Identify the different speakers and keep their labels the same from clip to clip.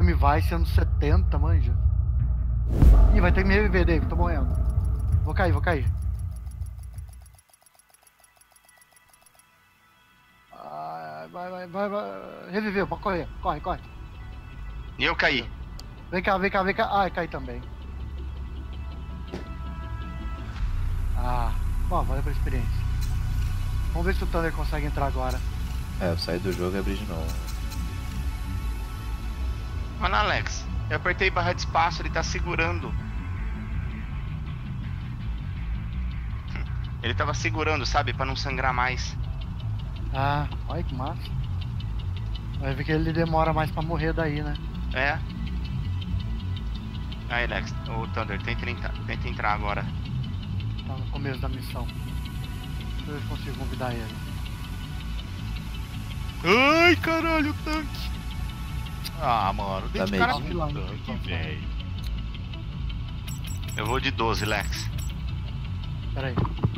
Speaker 1: me vai sendo 70, manja. Ih, vai ter que me reviver, David, tô morrendo. Vou cair, vou cair. Vai. Reviveu, pode correr. Corre.
Speaker 2: E eu caí.
Speaker 1: Vem cá. Ai, caí também. Bom, valeu pela experiência. Vamos ver se o Thunder consegue entrar agora.
Speaker 3: Eu saí do jogo e abri de novo.
Speaker 2: Mano, Alex, eu apertei barra de espaço, ele tá segurando. Ele tava segurando, sabe? Pra não sangrar mais.
Speaker 1: Olha que massa. Vai ver que ele demora mais pra morrer daí, né?
Speaker 2: É. Aí, Alex, o Thunder, tenta entrar agora.
Speaker 1: Tá no começo da missão. Deixa eu ver se consigo convidar ele.
Speaker 4: Ai, caralho, o tanque. Mano,
Speaker 3: Tá
Speaker 4: deixa o
Speaker 3: meio
Speaker 4: cara
Speaker 3: de
Speaker 4: no tanque, velho.
Speaker 2: Eu vou de 12, Lex.
Speaker 1: Pera aí.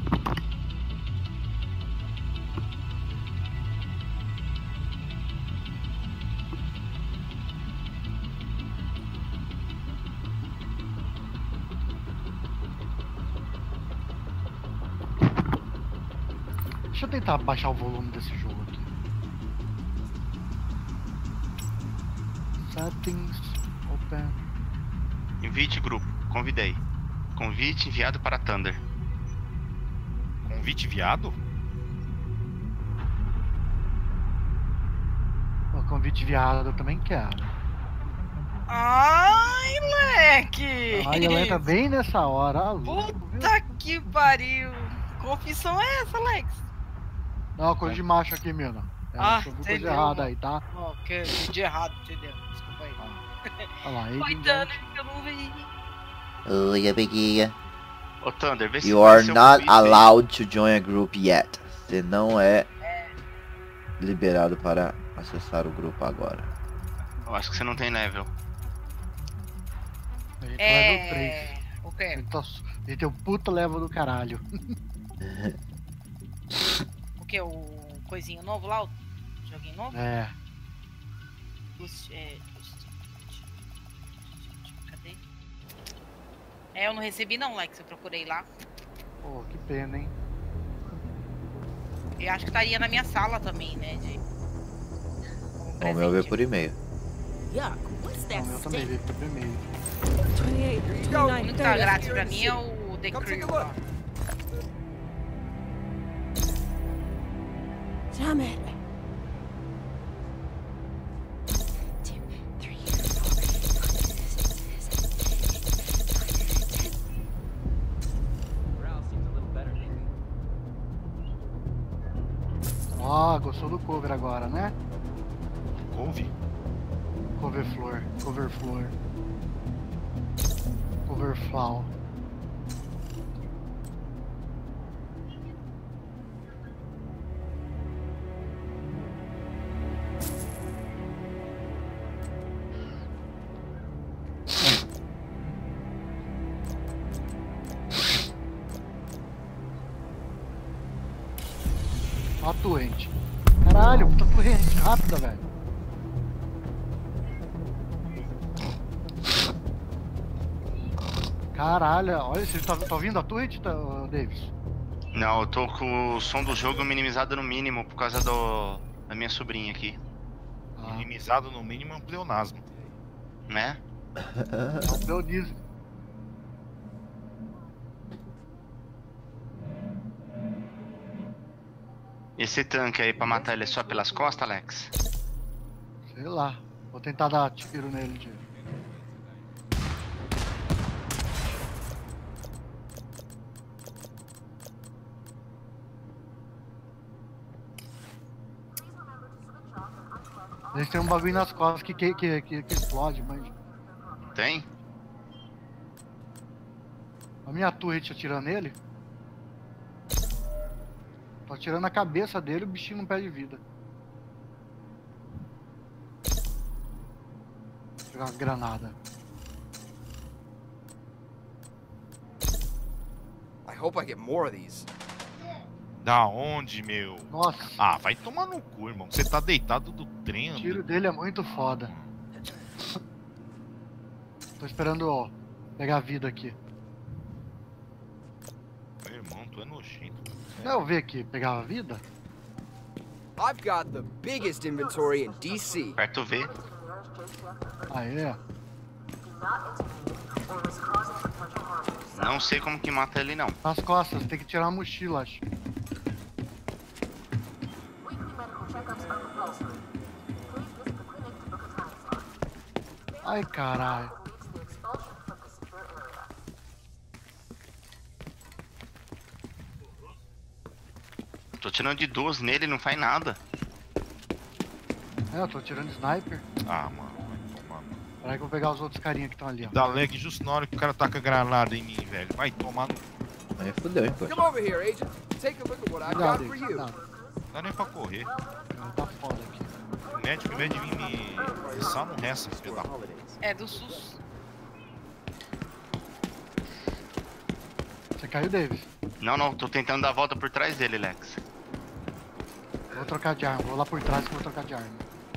Speaker 1: Deixa eu tentar baixar o volume desse jogo aqui. Settings, open.
Speaker 2: Invite grupo, convidei. Convite enviado para Thunder.
Speaker 4: Convite viado?
Speaker 1: O convite viado eu também quero.
Speaker 5: Ai, leque!
Speaker 1: Ai, ela entra bem nessa hora. Louco, viu?
Speaker 5: Puta que pariu! Confissão é essa, Lex?
Speaker 1: Não, coisa de macho aqui, mina. Você viu coisa errada aí, tá?
Speaker 5: Que de errado, entendeu? Desculpa aí.
Speaker 1: Olha lá, aí.
Speaker 5: Foi dano que eu não vi.
Speaker 3: Oi, amiguinha.
Speaker 2: Ô Thunder, vê se
Speaker 3: You are
Speaker 2: apareceu
Speaker 3: not
Speaker 2: convite aí.
Speaker 3: allowed to join a group yet. Você não é liberado para acessar o grupo agora.
Speaker 2: Eu acho que você não tem level.
Speaker 1: A gente é level 3.
Speaker 5: O quê?
Speaker 1: Ele tem o puta level do caralho.
Speaker 5: O que? O coisinho novo lá? O joguinho novo?
Speaker 1: É.
Speaker 5: Cadê? Eu não recebi não, Lex. Eu procurei lá.
Speaker 1: Pô, que pena, hein?
Speaker 5: Eu acho que estaria na minha sala também, né?
Speaker 3: O meu veio por e-mail.
Speaker 1: O meu também veio por e-mail.
Speaker 5: O único que tá grátis pra mim é o The Crew.
Speaker 6: Damn it.
Speaker 1: Gostou do cover agora, né?
Speaker 4: Couve?
Speaker 1: Cover floor. Cover flower. Ó a torrente. Caralho, puta torrente rápida, velho. Caralho, olha, você tá ouvindo a torrente, Davis?
Speaker 2: Não, eu tô com o som do jogo minimizado no mínimo por causa da minha sobrinha aqui.
Speaker 4: Minimizado no mínimo é um pleonasmo.
Speaker 2: Né?
Speaker 1: É um pleonasmo.
Speaker 2: Esse tanque aí pra matar ele é só pelas costas, Alex?
Speaker 1: Sei lá. Vou tentar dar tiro nele, tio. Eles têm um bagulho nas costas que explode, mas...
Speaker 2: Tem?
Speaker 1: A minha turret atirando nele. Tô atirando na cabeça dele, o bichinho não perde vida. Vou jogar uma granada.
Speaker 7: I hope I get more of these.
Speaker 4: Da onde, meu?
Speaker 1: Nossa.
Speaker 4: Vai tomar no cu, irmão. Você tá deitado do trem.
Speaker 1: O tiro dele é muito foda. Tô esperando, ó, pegar a vida aqui.
Speaker 4: Meu irmão, tu é nojento.
Speaker 1: Não, eu vi aqui, pegar a vida?
Speaker 7: I've got the biggest inventory in DC.
Speaker 2: Aperta o V.
Speaker 1: Aê.
Speaker 2: Não sei como que mata ele, não.
Speaker 1: Nas costas, tem que tirar a mochila, acho. Ai, caralho.
Speaker 2: Tô tirando de 2 nele, não faz nada.
Speaker 1: É, eu tô tirando sniper.
Speaker 4: Ah, mano, vai tomar.
Speaker 1: Peraí que eu vou pegar os outros carinha que estão ali, ó.
Speaker 4: Dá lag justo na hora que o cara taca granada em mim, velho. Vai tomar no...
Speaker 3: Aí fudeu, hein, poxa.
Speaker 7: Come over here, agent. Take a look at what I've
Speaker 1: Cuidado
Speaker 7: got
Speaker 1: aí,
Speaker 7: for you.
Speaker 1: cuidado.
Speaker 4: Não dá nem pra correr.
Speaker 1: Ela tá foda aqui.
Speaker 4: O médico, em vez de vir me ressar, não resta, filho da puta.
Speaker 5: É do SUS.
Speaker 1: Você caiu, Davis?
Speaker 2: Não, tô tentando dar a volta por trás dele, Lex.
Speaker 1: Vou trocar de arma, vou lá por trás que eu vou trocar de arma.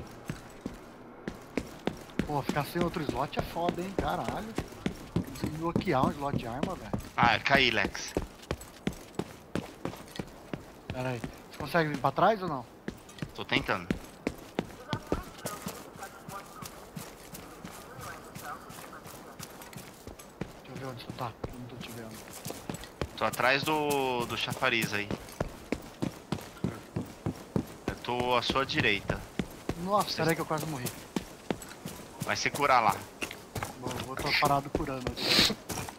Speaker 1: Pô, ficar sem outro slot é foda, hein? Caralho. Desbloquear um slot de arma, velho.
Speaker 2: Ah, caí, Lex.
Speaker 1: Pera aí. Você consegue vir pra trás ou não?
Speaker 2: Tô tentando.
Speaker 1: Deixa eu ver onde você tá. Eu não tô te vendo.
Speaker 2: Tô atrás do chafariz aí. Eu tô à sua direita.
Speaker 1: Nossa, peraí que eu quase morri.
Speaker 2: Vai se curar lá.
Speaker 1: Vou tô parado curando aqui.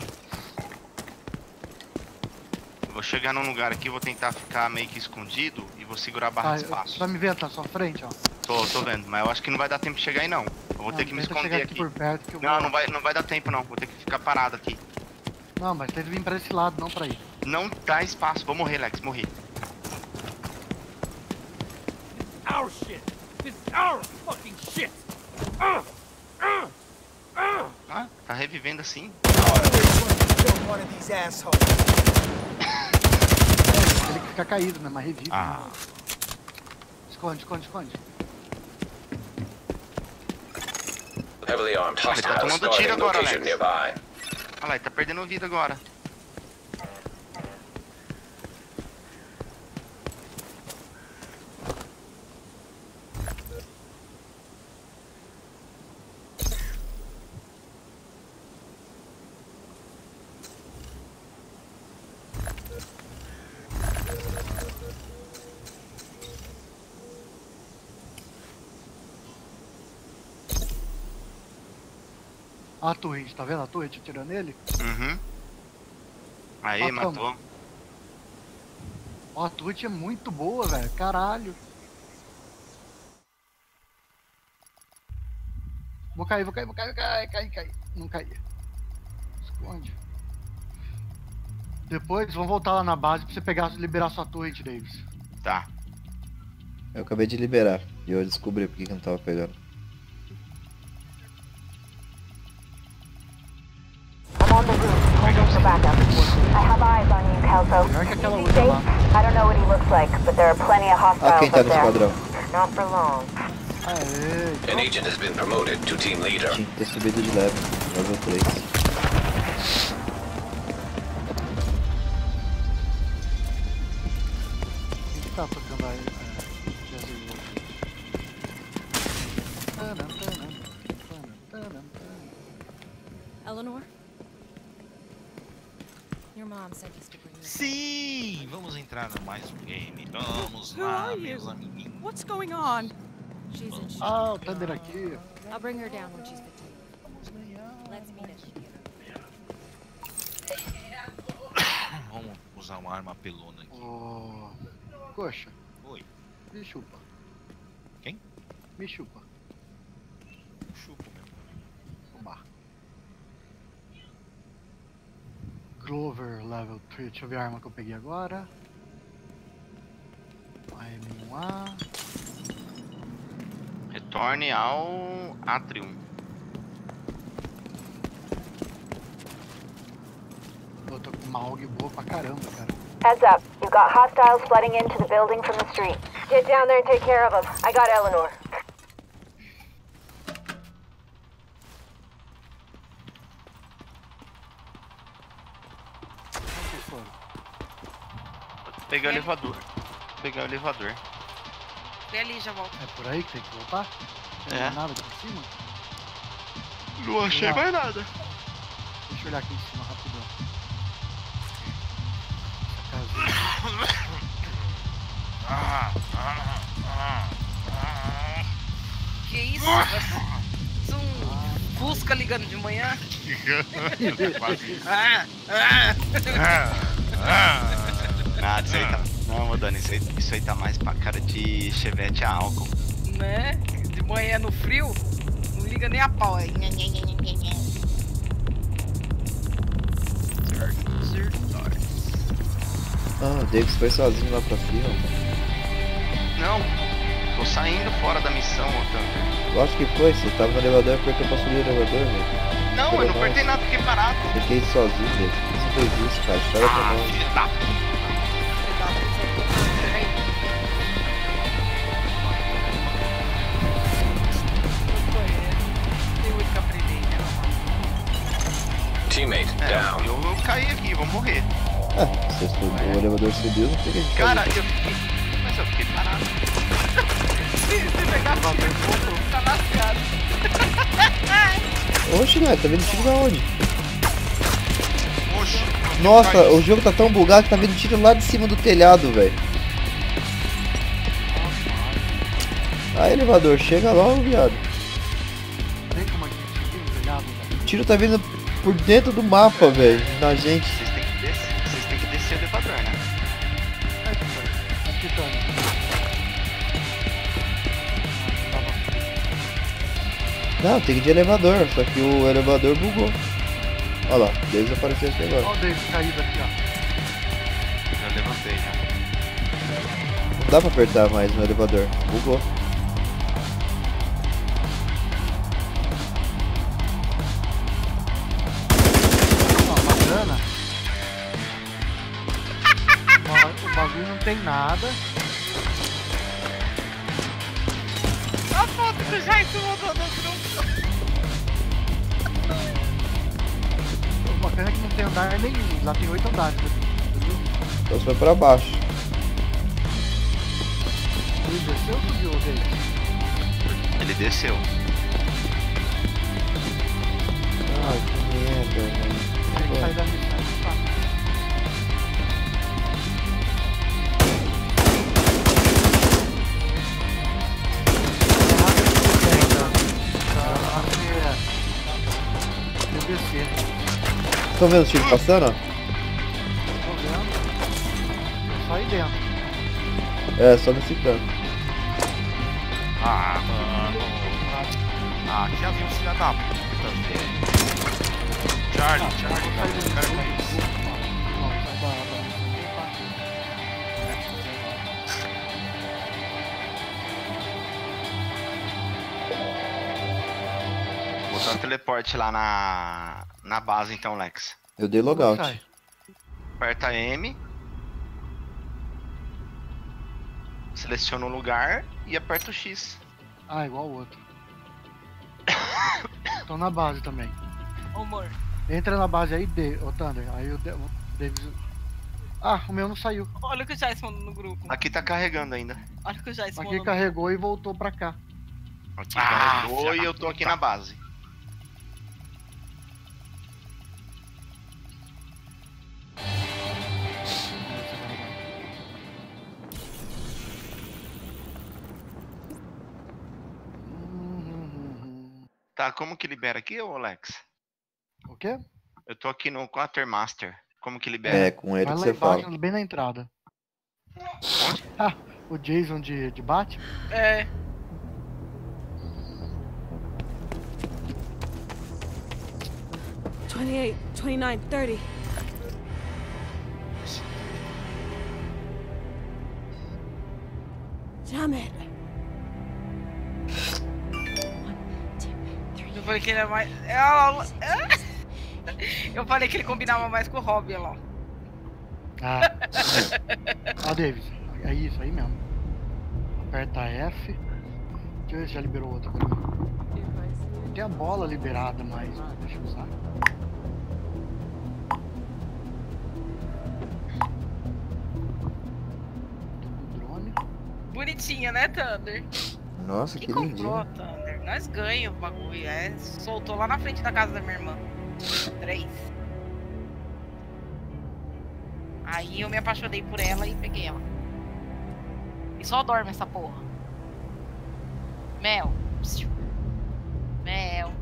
Speaker 2: Eu vou chegar num lugar aqui, vou tentar ficar meio que escondido e vou segurar a barra de
Speaker 1: Tá,
Speaker 2: espaço.
Speaker 1: você vai me ver, tá à sua frente, ó.
Speaker 2: Tô vendo, mas eu acho que não vai dar tempo de chegar aí não. Eu vou ter que me
Speaker 1: Tenta
Speaker 2: esconder
Speaker 1: chegar
Speaker 2: aqui.
Speaker 1: por perto que eu
Speaker 2: Não,
Speaker 1: vou...
Speaker 2: não vai dar tempo não. Vou ter que ficar parado aqui.
Speaker 1: Não, mas tem que vir pra esse lado, não pra aí.
Speaker 2: Não dá espaço. Vou morrer, Lex. Morri.
Speaker 6: Our shit. This is our fucking shit.
Speaker 2: Ah, tá revivendo assim.
Speaker 7: Kill one of these assholes.
Speaker 1: Ele que fica caído, né? Mas revive.
Speaker 4: Ah.
Speaker 1: Esconde.
Speaker 8: Heavily armed
Speaker 2: Ele tá
Speaker 8: hostiles
Speaker 2: tomando tiro
Speaker 8: guarding
Speaker 2: agora,
Speaker 8: location
Speaker 2: Alex.
Speaker 8: nearby.
Speaker 2: Olha lá, ele tá perdendo vida agora.
Speaker 1: A torre, tá vendo a torre atirando nele?
Speaker 2: Uhum. Aí,
Speaker 1: Matamos.
Speaker 2: matou.
Speaker 1: Ó, a torre é muito boa, velho. Caralho. Vou cair. Cai. Não caí. Esconde. Depois, vamos voltar lá na base pra você liberar sua torre, Davis.
Speaker 2: Tá.
Speaker 3: Eu acabei de liberar. E eu descobri porque que eu não tava pegando.
Speaker 9: I'm on the roof, holding for backup. I have eyes on you, Kelso.
Speaker 1: Melhor que aquela
Speaker 9: Is he
Speaker 1: outra lá.
Speaker 9: safe? I don't know what he looks like, but there are plenty of
Speaker 3: Ah,
Speaker 9: hostiles
Speaker 3: quem tá
Speaker 9: up
Speaker 3: no
Speaker 9: there.
Speaker 3: esquadrão?
Speaker 9: Not for long.
Speaker 1: Aê.
Speaker 8: An agent has been promoted to team leader.
Speaker 3: Tinha que ter subido de level 3.
Speaker 1: Quem que tá tocando aí?
Speaker 10: Eleanor? Your mom sent us to bring you.
Speaker 4: Sim! Vamos entrar no mais um game. Vamos
Speaker 6: Who
Speaker 4: lá,
Speaker 6: are
Speaker 4: meus
Speaker 6: you?
Speaker 4: amiguinhos.
Speaker 6: What's going on?
Speaker 10: She's in shock.
Speaker 1: Ah, o Thunder aqui.
Speaker 10: I'll bring her down when she's fatigued. Let's meet at the
Speaker 4: Vamos usar uma arma pelona aqui.
Speaker 1: Ô. Coxa,
Speaker 4: Oi,
Speaker 1: me chupa.
Speaker 4: Quem?
Speaker 1: Me chupa.
Speaker 4: chupo mesmo.
Speaker 1: Oba. Clover level 3. Deixa eu ver a arma que eu peguei agora. AM1A.
Speaker 2: Retorne ao Atrium.
Speaker 1: Eu tô com uma AUG boa pra caramba, cara.
Speaker 9: Heads up, you've got hostiles flooding into the building from the street. Get down there and take care of them. I got Eleanor.
Speaker 2: Pegar o elevador. Pegar o elevador.
Speaker 5: Vem ali, já volto.
Speaker 1: É por aí que tem que voltar? Não
Speaker 2: É.
Speaker 1: tem nada aqui em cima?
Speaker 2: Não achei mais nada.
Speaker 1: Deixa eu olhar aqui em cima rapidão. Essa casinha.
Speaker 5: Que isso? Parece um Fusca ligando de manhã.
Speaker 2: Nada, isso aí tá. Não, Dani, isso aí tá mais pra cara de chevette a álcool.
Speaker 5: Né? De manhã no frio, não liga nem a pau aí.
Speaker 3: Ah, o Davis foi sozinho lá pra cima.
Speaker 2: Não, tô saindo fora da missão, Otávio.
Speaker 3: Lógico que foi, você tava no elevador e apertou pra subir o elevador, velho.
Speaker 2: Não, eu não apertei nada, fiquei parado.
Speaker 3: Fiquei sozinho, velho. Você fez isso, cara. História pra nós.
Speaker 2: Filho da p***.
Speaker 8: Teammate down.
Speaker 2: Eu caí aqui, vou morrer.
Speaker 3: Ah, você subiu, o elevador subiu, não tem que a gente
Speaker 2: Cara,
Speaker 3: fazer.
Speaker 2: eu fiquei. Mas eu fiquei parado.
Speaker 5: Se pegar tá lascado.
Speaker 3: Oxe, né? Tá vendo tiro da onde?
Speaker 2: Oxe.
Speaker 3: Nossa, o jogo tá tão bugado que tá vendo tiro lá de cima do telhado, velho. Aí, elevador, chega logo, viado.
Speaker 1: Tem como a gente subir no telhado, velho?
Speaker 3: O tiro tá vindo por dentro do mapa, velho, na gente.
Speaker 2: Vocês têm que descer o elevador, né?
Speaker 1: É que foi. Aqui, Tony.
Speaker 3: Não, tem que ir de elevador, só que o elevador bugou. Olha lá, Davis apareceu aqui agora.
Speaker 1: Olha o David caído aqui, ó.
Speaker 2: Já levantei já.
Speaker 3: Não dá pra apertar mais no elevador, bugou.
Speaker 1: Ó, bacana. O bagulho não tem nada.
Speaker 5: A foto que o Jason mandou no grupo.
Speaker 1: O bacana é que não tem andar nenhum. Lá tem 8 andares. Entendeu?
Speaker 3: Então você foi pra baixo.
Speaker 1: Ele desceu ou subiu o David?
Speaker 2: Ele desceu.
Speaker 3: Ai, que merda, velho.
Speaker 1: Tem que sair da missão. Tá.
Speaker 3: Estão vendo os tiros passando?
Speaker 1: Tô vendo. Só aí dentro.
Speaker 3: É, só nesse canto.
Speaker 4: Ah, mano. Ah, que avião filha da puta, velho. Charlie, Charlie, cara, o cara caiu.
Speaker 1: Não, sai da missão.
Speaker 2: Botar um teleporte lá na base então, Lex.
Speaker 3: Eu dei logout.
Speaker 1: Sai.
Speaker 2: Aperta M. Seleciona o lugar e aperta o X.
Speaker 1: Ah, igual o outro. Tô na base também.
Speaker 5: Ô, amor.
Speaker 1: Entra na base aí, ô Thunder. Aí o Davis. Ah, o meu não saiu.
Speaker 5: Olha o que o Jason mandou no grupo.
Speaker 2: Aqui tá carregando ainda.
Speaker 5: Olha o que o Jason
Speaker 1: Aqui
Speaker 5: mandou.
Speaker 1: carregou e voltou pra cá.
Speaker 2: Aqui carregou e eu tô aqui na base. Tá, como que libera aqui, ô Lex?
Speaker 1: O quê?
Speaker 2: Eu tô aqui no Quartermaster. Como que libera?
Speaker 3: É, com ele
Speaker 1: Vai
Speaker 3: que
Speaker 1: lá
Speaker 3: você
Speaker 1: embaixo,
Speaker 3: fala.
Speaker 1: bem na entrada.
Speaker 2: Onde?
Speaker 1: Ah, o Jason de Batman.
Speaker 5: É.
Speaker 10: $28, $29, $30. Damn it.
Speaker 5: Eu falei que ele é mais. Eu falei que ele combinava mais com o Robin, olha lá.
Speaker 1: Ah. Ah, Davis. É isso aí mesmo. Aperta F. Deixa eu ver se já liberou outra pra mim. Tem a bola liberada, mas deixa eu usar.
Speaker 5: Bonitinha, né, Thunder?
Speaker 3: Nossa,
Speaker 5: Quem
Speaker 3: que
Speaker 5: comprou,
Speaker 3: lindinho.
Speaker 5: Thunder? Nós ganhamos o bagulho. É, soltou lá na frente da casa da minha irmã. 3. Aí eu me apaixonei por ela e peguei ela. E só dorme essa porra. Mel. Mel.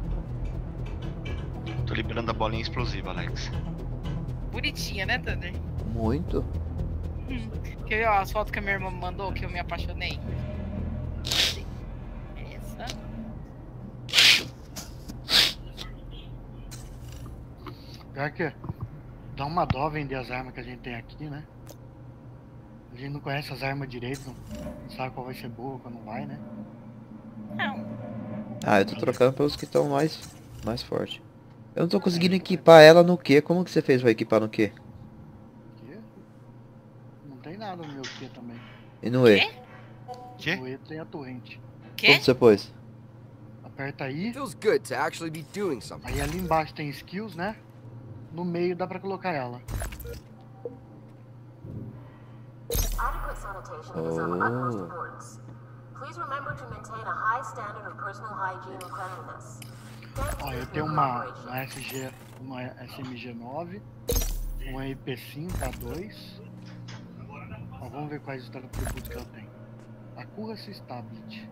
Speaker 2: Tô liberando a bolinha explosiva, Alex.
Speaker 5: Bonitinha, né, Thunder?
Speaker 3: Muito.
Speaker 5: Quer ver ó, as fotos que a minha irmã me mandou que eu me apaixonei? Essa.
Speaker 1: Pior que dá uma dó vender as armas que a gente tem aqui, né? A gente não conhece as armas direito, não sabe qual vai ser boa, qual não vai, né?
Speaker 5: Não.
Speaker 3: Ah, eu tô trocando pelos que estão mais fortes. Eu não tô conseguindo equipar ela no quê? Como que você fez pra equipar no quê?
Speaker 1: Quê? Não tem nada no meu Q também.
Speaker 3: E no E?
Speaker 4: Quê?
Speaker 1: No E tem a torrente.
Speaker 5: Quê?
Speaker 3: Como você pôs?
Speaker 1: Aperta aí,
Speaker 7: Feels good to actually be doing something.
Speaker 1: aí ali embaixo tem skills, né? No meio dá pra colocar ela.
Speaker 9: Adequate sanitation is of utmost importance. Please remember to maintain a high standard of personal hygiene and cleanliness.
Speaker 1: Ó, eu tenho uma SMG9, uma IP5 A2. Ó, vamos ver quais os atributos que ela tem. Accuracy Stability.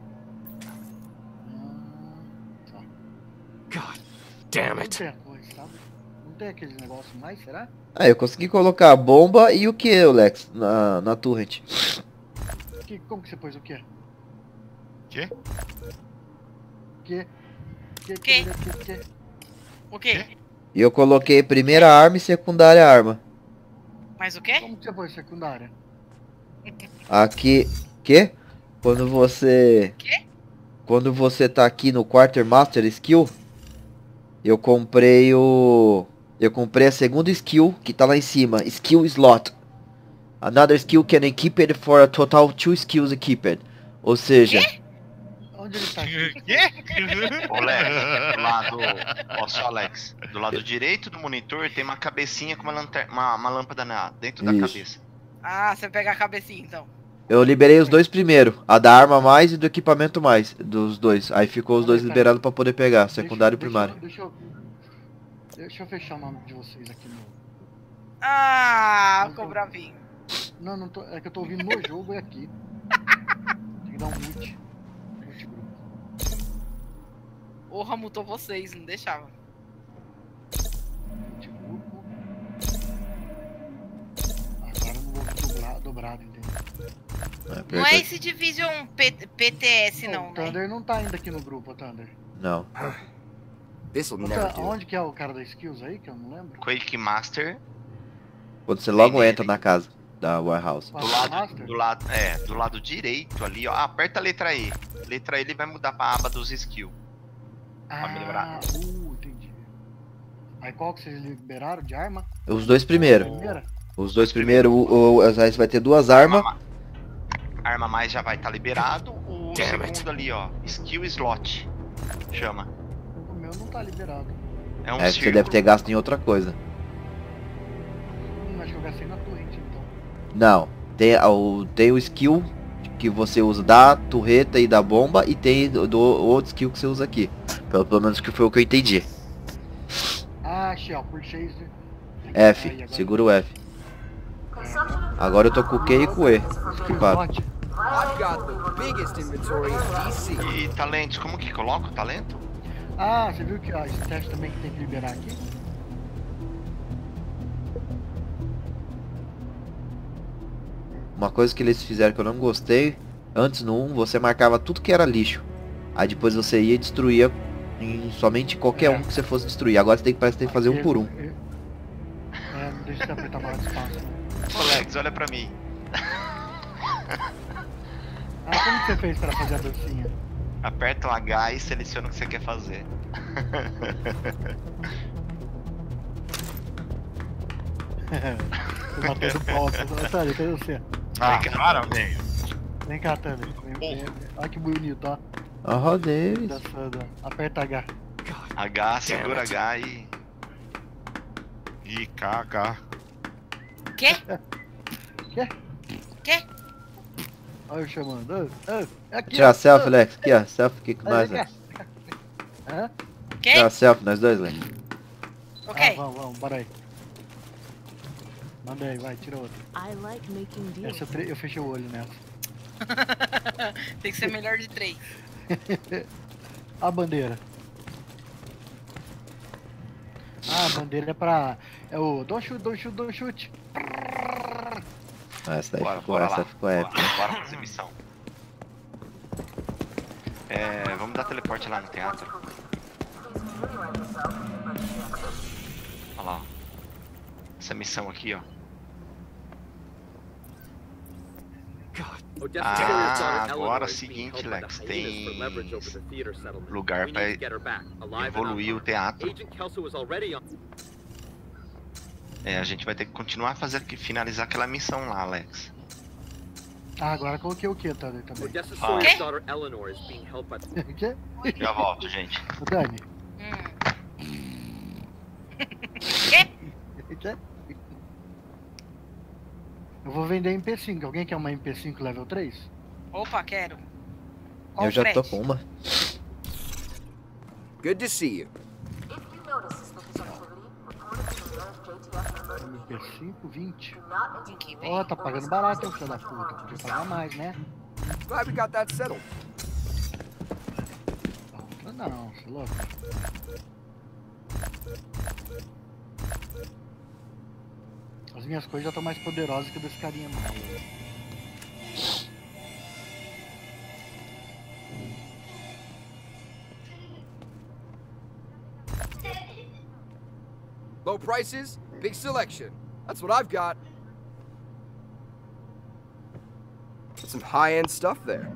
Speaker 1: Tá.
Speaker 6: God damn
Speaker 1: Não
Speaker 6: it.
Speaker 1: tem accuracy Stability? Não tem aquele negócio mais, será?
Speaker 3: Ah, eu consegui colocar a bomba e o que, Lex? Na torrent.
Speaker 1: Como que você pôs o quê?
Speaker 4: Quê?
Speaker 1: Que?
Speaker 5: O quê?
Speaker 3: E eu coloquei primeira arma e secundária arma.
Speaker 5: Mas o quê?
Speaker 1: Como que você pôs secundária?
Speaker 3: Aqui. Que? Quando você.
Speaker 5: Quê?
Speaker 3: Quando você tá aqui no Quartermaster Skill, eu comprei a segunda skill que tá lá em cima. Skill Slot. Another skill can equip it for a total 2 skills equipped. Ou seja.
Speaker 1: Onde ele tá aqui?
Speaker 2: Ô, Lex, do lado. Ó, só Alex. Do lado direito do monitor tem uma cabecinha com uma lâmpada dentro da
Speaker 3: Isso.
Speaker 2: cabeça.
Speaker 5: Ah, você pega a cabecinha então.
Speaker 3: Eu liberei os dois primeiro. A da arma mais e do equipamento mais. Dos dois. Aí ficou os dois liberados pra poder pegar. Secundário e primário.
Speaker 1: Deixa eu fechar o nome de vocês aqui no.
Speaker 5: Ah, ficou bravinho.
Speaker 1: Não, não tô. É que eu tô ouvindo no jogo e aqui. Tem que dar um mute. Mute grupo.
Speaker 5: Porra, mutou vocês, não deixava.
Speaker 1: Mute grupo. Agora eu não vou ouvir dobrado, entendeu?
Speaker 5: Não é esse Division PTS não,
Speaker 1: O
Speaker 5: né?
Speaker 1: Thunder não tá ainda aqui no grupo, o Thunder.
Speaker 3: Não.
Speaker 7: This'll never do.
Speaker 1: Onde que é o cara da skills aí, que eu não lembro?
Speaker 2: Quake Master.
Speaker 3: Quando você logo entra na casa da warehouse.
Speaker 2: Do lado direito ali, ó. Aperta a letra E. Letra E ele vai mudar pra aba dos skills. Pra melhorar.
Speaker 1: Entendi. Aí qual que vocês liberaram de arma?
Speaker 3: Os dois primeiros.
Speaker 1: Primeira?
Speaker 3: Os dois primeiros, aí você vai ter duas armas.
Speaker 2: Arma mais já vai estar liberado. O segundo ali, ó. Skill Slot. Chama.
Speaker 1: O meu não tá liberado.
Speaker 2: É um
Speaker 3: É que você deve ter gasto em outra coisa.
Speaker 1: Acho que eu gastei na torrente então.
Speaker 3: Não. Tem o skill que você usa da torreta e da bomba. E tem do outro skill que você usa aqui. Pelo menos que foi o que eu entendi.
Speaker 1: Ah, achei, ó. Purchase.
Speaker 3: F.
Speaker 1: Aí, agora-
Speaker 3: Segura o F. Agora eu tô com o Q e com o E. Equipado.
Speaker 1: Slot.
Speaker 7: I've got the biggest inventory in DC.
Speaker 2: E talentos, como que coloca o talento?
Speaker 1: Ah, você viu que ó, esse teste também que tem que liberar aqui?
Speaker 3: Uma coisa que eles fizeram que eu não gostei. Antes no 1 você marcava tudo que era lixo. Aí depois você ia e destruía em somente qualquer um que você fosse destruir. Agora você parece que tem que fazer um por um.
Speaker 1: É, não deixa eu apertar a barra de espaço.
Speaker 2: Ô, Lex, olha pra mim.
Speaker 1: Ah, como que você fez pra fazer a dancinha?
Speaker 2: Aperta o H e seleciona o que você quer fazer.
Speaker 1: Tô batendo pau. Thunder, cadê você?
Speaker 4: Ah, cara, velho.
Speaker 1: Vem cá, Thunder. Olha que bonito, ó.
Speaker 3: Ah, Davis.
Speaker 1: Dançando, ó. Aperta H.
Speaker 2: H, segura H e...
Speaker 4: Ih, KH.
Speaker 5: Quê?
Speaker 1: Quê?
Speaker 5: Quê?
Speaker 1: Olha eu chamando. Aqui,
Speaker 3: Tirar
Speaker 1: ó.
Speaker 3: selfie, Lex. Aqui, ó. Selfie aqui com nós,
Speaker 1: Olha
Speaker 3: Lex.
Speaker 1: aqui. Hã?
Speaker 5: Quê?
Speaker 3: Tirar selfie, nós dois, Lex.
Speaker 5: Ok.
Speaker 1: Vamos, bora aí. Manda aí, vai, tira outra.
Speaker 10: I like making deals.
Speaker 1: Essa eu fechei o olho nessa.
Speaker 5: Tem que ser melhor de 3.
Speaker 1: A bandeira. Ah, a bandeira é pra... É o don't shoot.
Speaker 3: Ah, essa daí
Speaker 2: Bora,
Speaker 3: ficou,
Speaker 2: bora
Speaker 3: essa
Speaker 2: lá.
Speaker 3: ficou épica.
Speaker 2: Bora fazer missão. Vamos dar teleporte lá no teatro. Olha lá, ó. Essa missão aqui, ó. Ah, agora é o seguinte, Lex, tem lugar pra evoluir o teatro. A gente vai ter que continuar a fazer aqui, finalizar aquela missão lá, Alex.
Speaker 1: Ah, agora coloquei o que também?
Speaker 5: Quê?
Speaker 2: Já volto, gente.
Speaker 1: O Dani.
Speaker 5: Quê?
Speaker 1: Eu vou vender MP5. Alguém quer uma MP5 level 3?
Speaker 5: Opa, quero.
Speaker 3: Eu já tô com uma.
Speaker 7: Good to see you.
Speaker 9: If you notice suspicious activity, report it to the nearest JTF member.
Speaker 1: MP5, 20.
Speaker 9: Do not intervene.
Speaker 1: Ó, tá pagando barato, hein, filho da puta. Podia pagar mais, né?
Speaker 7: Glad we got that settled.
Speaker 1: Não, você é louco. As minhas coisas já estão mais poderosas que desse carinha mal.
Speaker 7: Low prices, big selection. That's what I've got. Some high-end stuff there.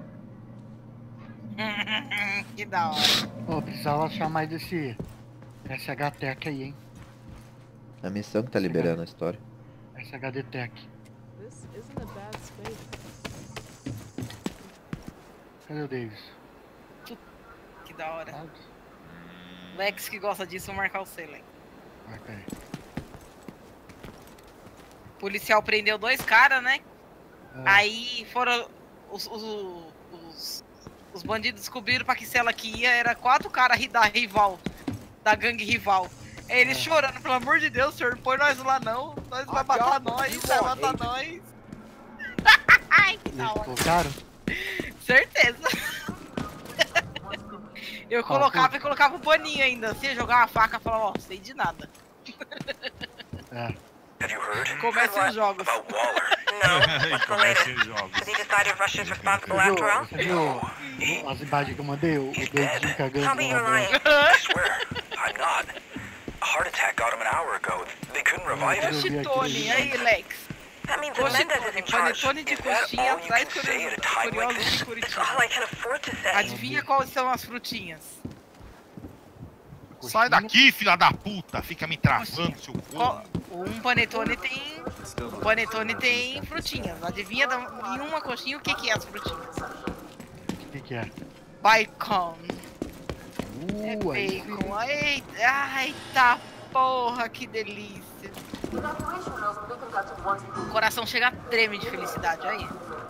Speaker 5: Que da hora.
Speaker 1: Ô, precisava achar mais desse SH Tech aí, hein?
Speaker 3: A missão que tá liberando a história.
Speaker 1: SHD Tech.
Speaker 10: This isn't a bad space.
Speaker 1: Cadê o Davis?
Speaker 5: Que da hora. Lex que gosta disso, vou marcar o Selen.
Speaker 1: Marca aí.
Speaker 5: O policial prendeu 2 caras, né? Aí foram. Os bandidos descobriram pra que cela que ia, era 4 caras da rival. Da gangue rival. Aí eles chorando, pelo amor de Deus, senhor, não põe nós lá não. Nós vai matar nós, vai matar nós. Ai, que da
Speaker 1: Eles
Speaker 5: hora.
Speaker 1: colocaram?
Speaker 5: Certeza. Eu colocava o paninho ainda. Se jogar uma faca, eu falava, ó, sei de nada.
Speaker 1: É.
Speaker 5: Começa os jogos.
Speaker 4: Comecem os jogos.
Speaker 1: Você viu as imagens que eu mandei? O dedinho cagando na
Speaker 5: Cochitone, aí, Lex. Panetone de coxinha atrás curiosos de Curitiba. Adivinha quais são as frutinhas?
Speaker 4: Sai daqui, filha da puta! Fica me travando, seu corpo.
Speaker 5: Um panetone tem frutinhas. Adivinha em uma coxinha o que é as frutinhas?
Speaker 1: O que é?
Speaker 5: Bacon. É bacon. Eita porra, que delícia. O coração chega a tremer de felicidade, aí.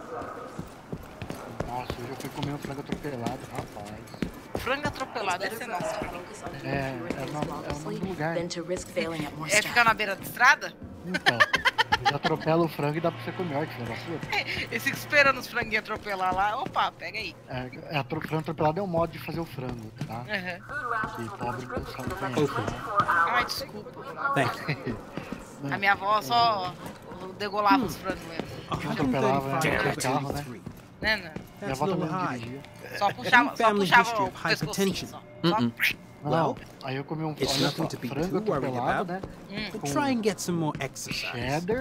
Speaker 1: Nossa, hoje eu fui comer um frango atropelado, rapaz.
Speaker 5: Frango atropelado, deve ser nosso.
Speaker 1: É o nome do lugar.
Speaker 5: É ficar na beira da estrada?
Speaker 1: Então, eles atropelam o frango e dá pra você comer, olha que filho da puta.
Speaker 5: Eles ficam esperando os franguinhos atropelar lá. Opa, pega aí.
Speaker 1: Frango atropelado é um modo de fazer o frango, tá? Que pobre não sabe conhece.
Speaker 5: Ai, desculpa. A minha avó só degolava os frangos mesmo.
Speaker 1: Atropelava o carro, né?
Speaker 5: Não.
Speaker 1: Minha avó também dirigia.
Speaker 5: Só puxava o pescocinho só.
Speaker 1: Não, aí eu comi um frango atropelado, né?
Speaker 6: Try and get some more exercise.
Speaker 1: Cheddar,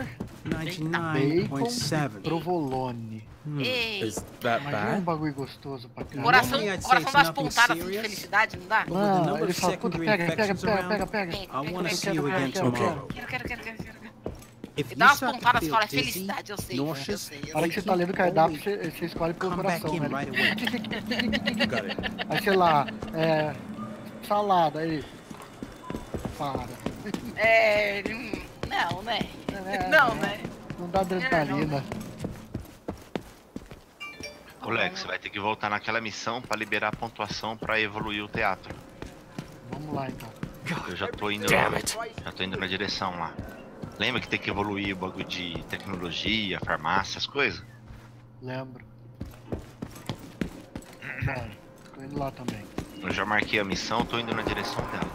Speaker 6: 99.7.
Speaker 1: bacon, provolone.
Speaker 6: Is that
Speaker 1: Imagina um bagulho gostoso pra caramba.
Speaker 5: Coração dá as pontadas assim de felicidade, não dá?
Speaker 1: Não, ele fala, puta, pega.
Speaker 6: I want to see you again tomorrow.
Speaker 5: Quero.
Speaker 6: If
Speaker 5: Dá
Speaker 6: you
Speaker 5: umas
Speaker 6: start to
Speaker 5: pontadas e
Speaker 6: feel
Speaker 5: fala,
Speaker 6: dizzy,
Speaker 5: felicidade, eu sei.
Speaker 6: nauseous,
Speaker 1: Na hora que você tá lendo o cardápio, você escolhe pelo
Speaker 6: come back
Speaker 1: coração,
Speaker 6: in
Speaker 1: né?
Speaker 6: right away. Got it.
Speaker 1: Aí, sei lá, salada, aí. Para.
Speaker 5: Não, né? Não, né?
Speaker 1: Não dá adrenalina.
Speaker 2: Ô Lex, você vai ter que voltar naquela missão pra liberar a pontuação pra evoluir o teatro.
Speaker 1: Vamos lá então.
Speaker 2: Eu já tô indo, na direção lá. Lembra que tem que evoluir o bagulho de tecnologia, farmácia, as coisas?
Speaker 1: Lembro. Bora, tô indo lá também.
Speaker 2: Eu já marquei a missão, tô indo na direção dela.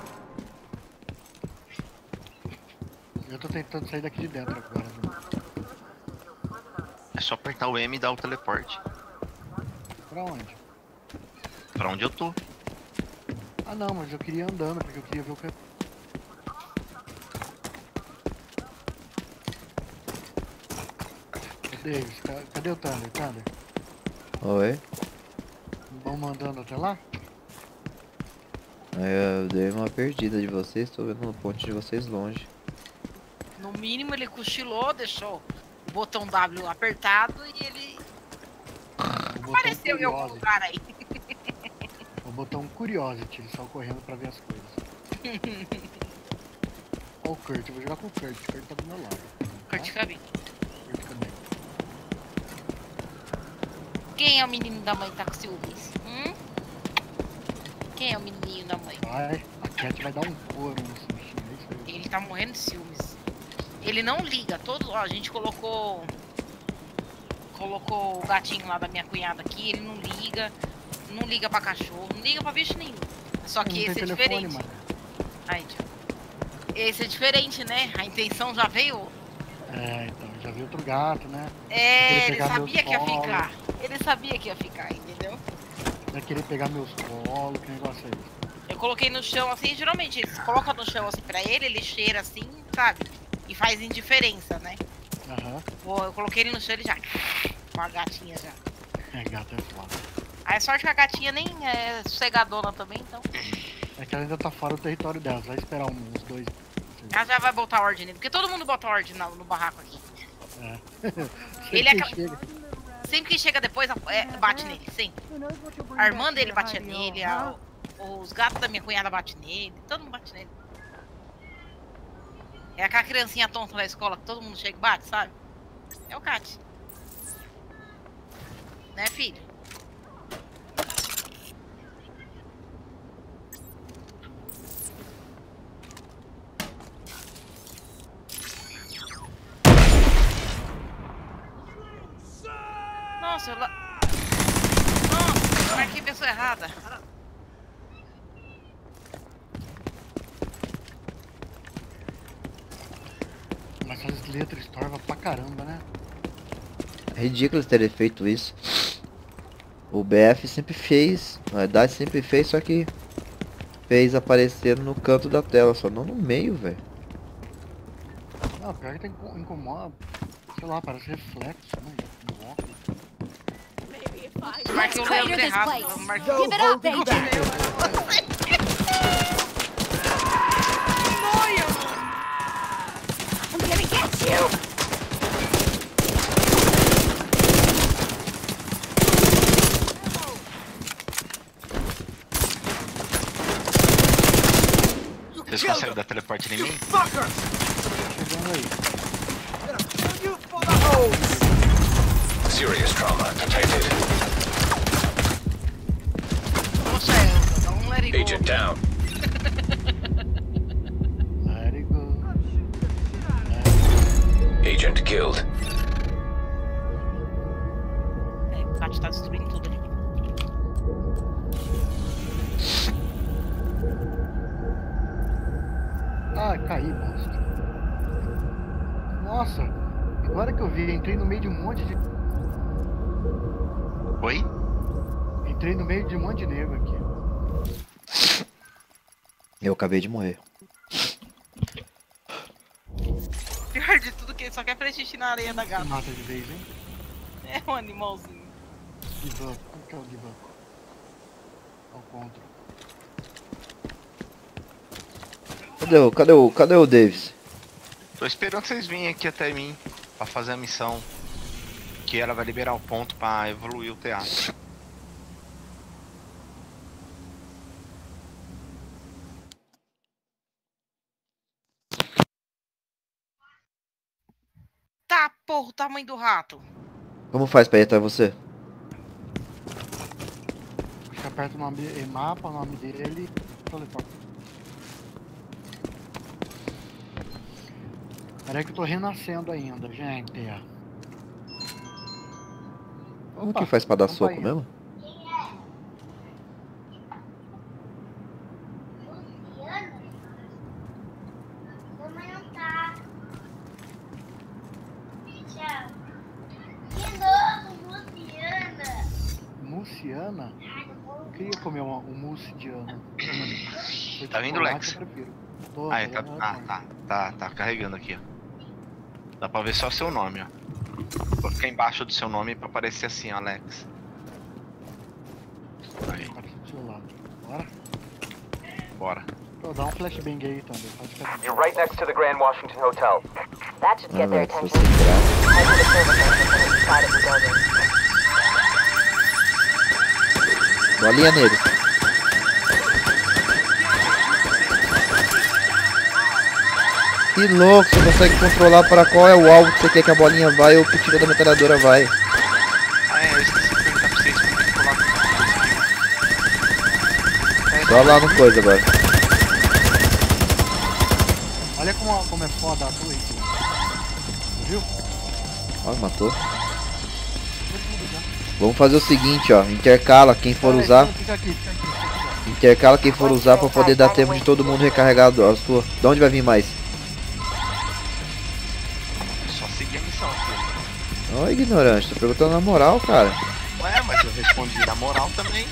Speaker 1: Eu tô tentando sair daqui de dentro agora. Viu?
Speaker 2: É só apertar o M e dar o teleporte.
Speaker 1: Pra onde?
Speaker 2: Pra onde eu tô.
Speaker 1: Ah não, mas eu queria ir andando, porque eu queria ver o que... Davis, cadê o Thunder? Thunder?
Speaker 3: Oi?
Speaker 1: Vamos andando até lá?
Speaker 3: Eu dei uma perdida de vocês, tô vendo o ponte de vocês longe.
Speaker 5: No mínimo ele cochilou, deixou o botão W apertado e ele apareceu em algum lugar aí.
Speaker 1: O botão Curiosity, ele saiu correndo pra ver as coisas. Ó o Kurt, eu vou jogar com o Kurt tá do meu lado.
Speaker 5: Kurt Cabin.
Speaker 1: Kurt Cabin.
Speaker 5: Quem é o menino da mãe que tá com ciúmes? Quem é o menininho da mãe?
Speaker 1: Vai, a Cat vai dar um couro nesse bichinho, é isso aí.
Speaker 5: Ele tá morrendo de ciúmes. Ele não liga, ó, a gente colocou o gatinho lá da minha cunhada aqui, ele não liga pra cachorro, não liga pra bicho nenhum. Só que esse é diferente. Aí, esse é diferente, né? A intenção já veio.
Speaker 1: É, então, já viu outro gato, né?
Speaker 5: Ele sabia que ia ficar. Ele sabia que ia ficar, entendeu?
Speaker 1: Vai querer pegar meus colos, que negócio é esse?
Speaker 5: Eu coloquei no chão assim, geralmente eles colocam no chão assim pra ele chega assim, sabe? E faz indiferença, né?
Speaker 1: Aham.
Speaker 5: Eu coloquei ele no chão, ele já... Com a gatinha já.
Speaker 1: É, gato é foda.
Speaker 5: Aí é sorte que a gatinha nem é sossegadona também, então...
Speaker 1: É que ela ainda tá fora do território dela, vai esperar uns 2...
Speaker 5: Ela já vai botar ordem nele, porque todo mundo bota ordem no barraco aqui.
Speaker 1: É.
Speaker 5: Ele é... Sempre que chega depois, bate nele, sempre. A irmã dele batia nele, os gatos da minha cunhada batem nele, todo mundo bate nele. É aquela criancinha tonta da escola que todo mundo chega e bate, sabe? É o Cat. Né, filho? Nossa, eu... Nossa, eu marquei a pessoa errada.
Speaker 1: Mas essas letras estorvam pra caramba, né?
Speaker 3: É ridículo eles terem feito isso. O BF sempre fez, na verdade sempre fez, só que fez aparecer no canto da tela, só não no meio, velho.
Speaker 1: Não, pior que incomoda, sei lá, parece reflexo, né?
Speaker 5: Marquei o Leandro errado, marquei
Speaker 10: Give it up, baby! I'm gonna get you!
Speaker 2: Vocês conseguem dar teleporte em mim?
Speaker 8: Serious trauma detected.
Speaker 5: Poxa, Elsa, don't let it go.
Speaker 8: Agent down.
Speaker 1: Let it go.
Speaker 8: Agent killed.
Speaker 5: O Cat tá destruindo tudo ali.
Speaker 1: Ah, caí, bosta. Nossa, agora que eu vi, entrei no meio de um monte de...
Speaker 2: Oi?
Speaker 1: Entrei no meio de um monte de nego aqui.
Speaker 3: Eu acabei de morrer.
Speaker 5: Pior de tudo que ele só quer fazer xixi na areia da gata.
Speaker 1: Mata de vez, hein?
Speaker 5: É um animalzinho.
Speaker 1: Give up. Como que é o give up? Ao contra.
Speaker 3: Cadê o Davis?
Speaker 2: Tô esperando vocês virem aqui até mim pra fazer a missão. Que ela vai liberar o ponto pra evoluir o teatro.
Speaker 5: Tá, porra, o tamanho do rato.
Speaker 3: Como faz pra ir até você?
Speaker 1: aperta o nome dele, mapa, o nome dele, teleporta. Peraí que eu tô renascendo ainda, gente.
Speaker 3: Como que faz pra dar soco mesmo?
Speaker 1: Luciana? Eu queria comer um mousse de Ana.
Speaker 2: Tá vindo, Lex?
Speaker 1: Tô,
Speaker 2: Ah, tá carregando aqui, ó. Dá pra ver só seu nome, ó. Vou ficar embaixo do seu nome pra aparecer assim, ó, Alex. Aí.
Speaker 1: Tá aqui do seu lado. Bora?
Speaker 2: Bora.
Speaker 1: Pô, dá um flashbang aí também. Pode ficar.
Speaker 11: You're right next to the Grand Washington Hotel.
Speaker 9: That should get their
Speaker 3: Alex,
Speaker 9: attention.
Speaker 3: você graça.
Speaker 9: Head to the service entrance on each side of the building.
Speaker 3: Bolinha nele. Que louco, você consegue controlar para qual é o alvo que você quer que a bolinha vai ou que o tiro da metralhadora vai.
Speaker 2: Ah, eu esqueci de perguntar pra vocês como que coloca.
Speaker 3: Só lá no coisa agora.
Speaker 1: Olha como é foda a torre. Viu?
Speaker 3: Ó, matou. Vamos fazer o seguinte, ó. Intercala quem for usar.
Speaker 1: Fica aqui.
Speaker 3: Intercala quem for usar pra poder dar tempo de todo mundo recarregar as suas. De onde vai vir mais?
Speaker 2: Só seguir a missão aqui.
Speaker 3: Ó, ignorante, tô perguntando na moral, cara.
Speaker 2: Ué, mas eu respondi na moral também.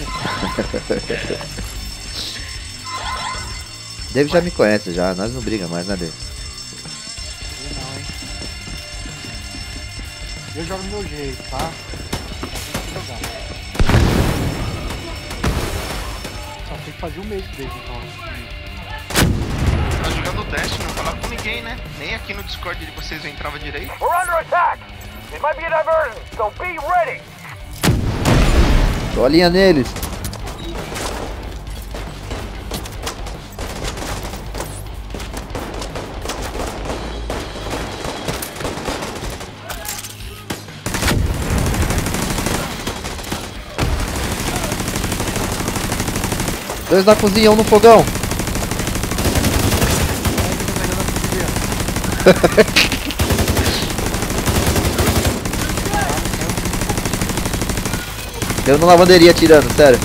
Speaker 3: Dave já me conhece já, nós não briga mais, né, Dave?
Speaker 1: Não, hein? Eu jogo do meu jeito, tá? Só tem que fazer um mês dele, então.
Speaker 2: Tá jogando Dash, não falava com ninguém, né? Nem aqui no Discord de vocês eu entrava direito.
Speaker 11: We're under attack! It might be a diversion, so be ready!
Speaker 3: Bolinha neles. Dois na cozinha, um no fogão. Eu na lavanderia atirando, sério.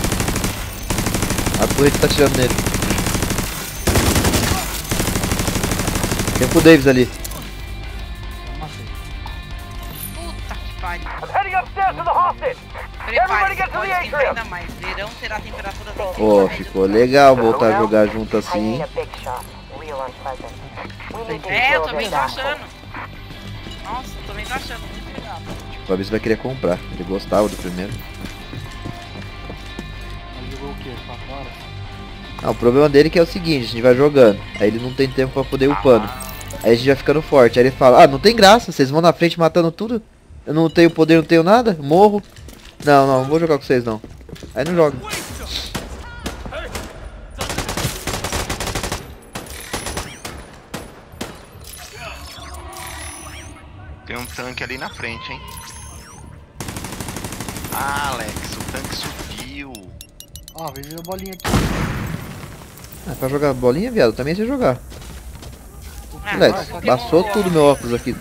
Speaker 3: A torre tá atirando nele. Tem pro Davis ali.
Speaker 5: Puta que pariu.
Speaker 11: I'm heading upstairs to the hostage! Everybody
Speaker 5: Prepare-se,
Speaker 11: get to
Speaker 5: pode
Speaker 11: the
Speaker 5: esquentar
Speaker 11: atrium!
Speaker 5: ainda mais. Verão terá temperatura
Speaker 3: Ó, ficou legal voltar a jogar junto
Speaker 9: I
Speaker 3: assim.
Speaker 9: need a big shot. Real unpleasant. We need to
Speaker 5: É, eu
Speaker 9: kill
Speaker 5: também
Speaker 9: this
Speaker 5: tô
Speaker 9: asshole.
Speaker 5: achando. Nossa, eu também tô achando muito legal.
Speaker 3: O Fabrício vai querer comprar. Ele gostava do primeiro.
Speaker 1: Ele jogou o quê? 4 horas?
Speaker 3: Ah, o problema dele é que é o seguinte, a gente vai jogando. Aí ele não tem tempo pra poder ir upando. Aí a gente vai ficando forte. Aí ele fala, ah, não tem graça, vocês vão na frente matando tudo. Eu não tenho poder, não tenho nada, morro. Não vou jogar com vocês não. Aí não joga.
Speaker 2: Tem um tanque ali na frente, hein? Ah, Alex, o tanque subiu.
Speaker 1: Ó, veio a bolinha aqui.
Speaker 3: Ah, pra jogar bolinha, viado, também sei jogar.
Speaker 5: Ah,
Speaker 3: Alex, passou tudo meu óculos aqui.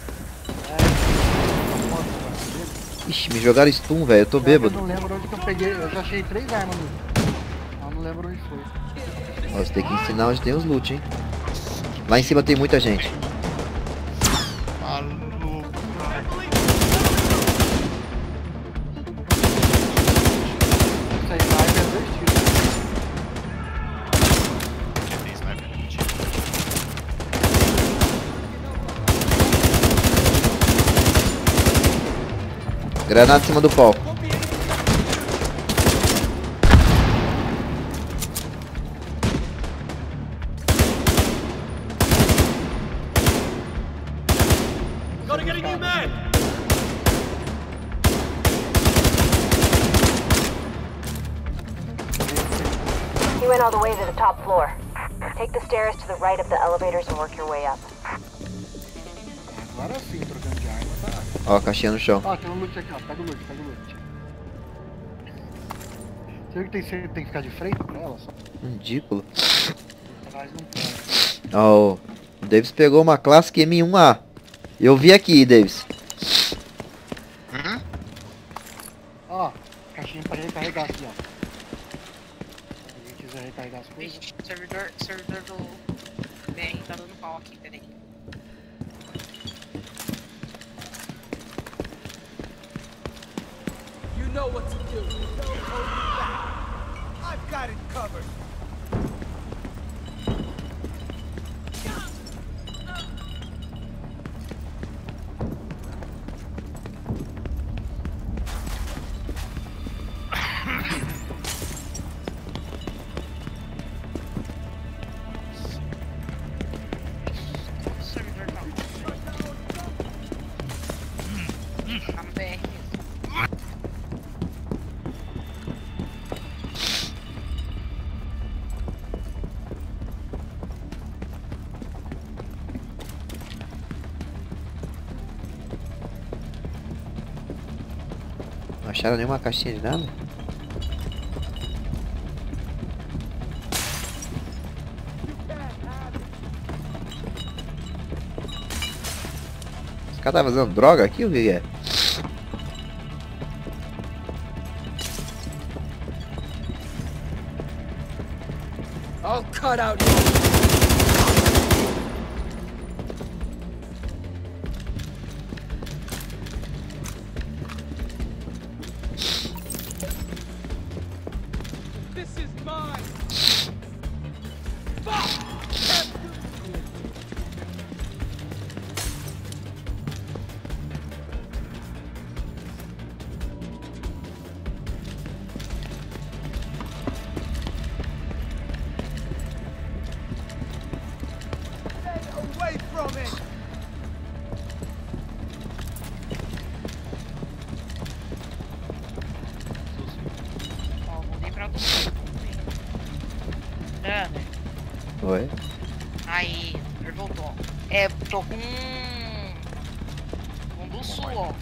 Speaker 3: Ixi, me jogaram stun, velho, eu tô
Speaker 1: Eu
Speaker 3: bêbado.
Speaker 1: não lembro onde que eu peguei, eu já achei 3 armas ali. Eu não lembro onde foi.
Speaker 3: Ó, você tem que ensinar onde tem os loot, hein. Lá em cima tem muita gente.
Speaker 4: Maluco.
Speaker 1: Isso aí vai ver 2 tiros.
Speaker 4: Que tem sniper, mentira.
Speaker 3: Granada em cima do palco.
Speaker 6: Gotta get a new man!
Speaker 9: You went all the way to the top floor. Take the stairs to the right of the elevators and work your way up.
Speaker 1: Agora sim, trocando de arma, tá?
Speaker 3: Ó, a caixinha no chão.
Speaker 1: Ó, tem um loot aqui, ó. Pega o loot, pega o loot. Você que tem que ficar de frente pra ela?
Speaker 3: Ridículo.
Speaker 1: Atrás não pega.
Speaker 3: Ó, o Davis pegou uma Classic M1A. Eu vi aqui, Davis.
Speaker 1: Ó, caixinha pra recarregar aqui, ó. Se alguém quiser recarregar as coisas.
Speaker 5: Vixe, servidor do BR tá dando pau aqui, peraí.
Speaker 7: You know what to do. Don't hold me back. I've got it covered.
Speaker 5: Tá no BR mesmo.
Speaker 3: Não acharam nenhuma caixinha de nada? Os caras tá fazendo droga aqui, o que é?
Speaker 7: I'll cut out.
Speaker 6: This is mine.
Speaker 7: Away from it.
Speaker 5: Ó, mudei pra outro lado. Brother.
Speaker 3: Oi?
Speaker 5: Aí, ele voltou. É, tô com um do sul, ó.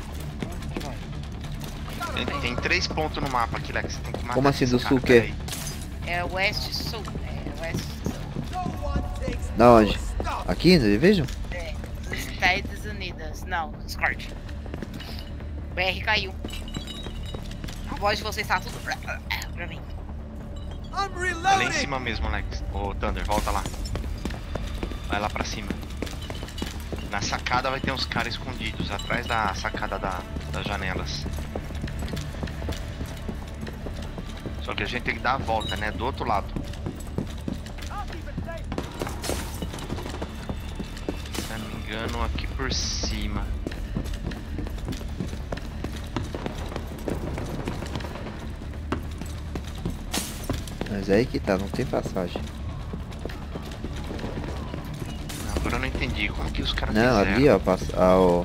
Speaker 2: Tem 3 pontos no mapa aqui, Lex. Tem que matar
Speaker 3: Como assim
Speaker 2: esse
Speaker 3: do
Speaker 2: cara,
Speaker 3: sul o quê?
Speaker 2: peraí.
Speaker 5: É oeste-sul. É oeste-sul.
Speaker 7: No one takes
Speaker 3: Da onde?
Speaker 7: stuff.
Speaker 3: Aqui, no Division?
Speaker 5: É, Estados Unidos. Não, Discord. O BR caiu. A voz de vocês tá tudo pra mim.
Speaker 7: I'm
Speaker 2: É lá em
Speaker 7: reloading.
Speaker 2: cima mesmo, Lex. Ô, Thunder, volta lá. Vai lá pra cima. Na sacada vai ter uns caras escondidos, atrás da sacada das janelas. Só que a gente tem que dar a volta, né? Do outro lado. Se não me engano, aqui por cima.
Speaker 3: Mas é aí que tá, não tem passagem.
Speaker 2: Agora eu não entendi. Como que os caras
Speaker 3: Não,
Speaker 2: fizeram?
Speaker 3: ali ó, passa. Ah, ó.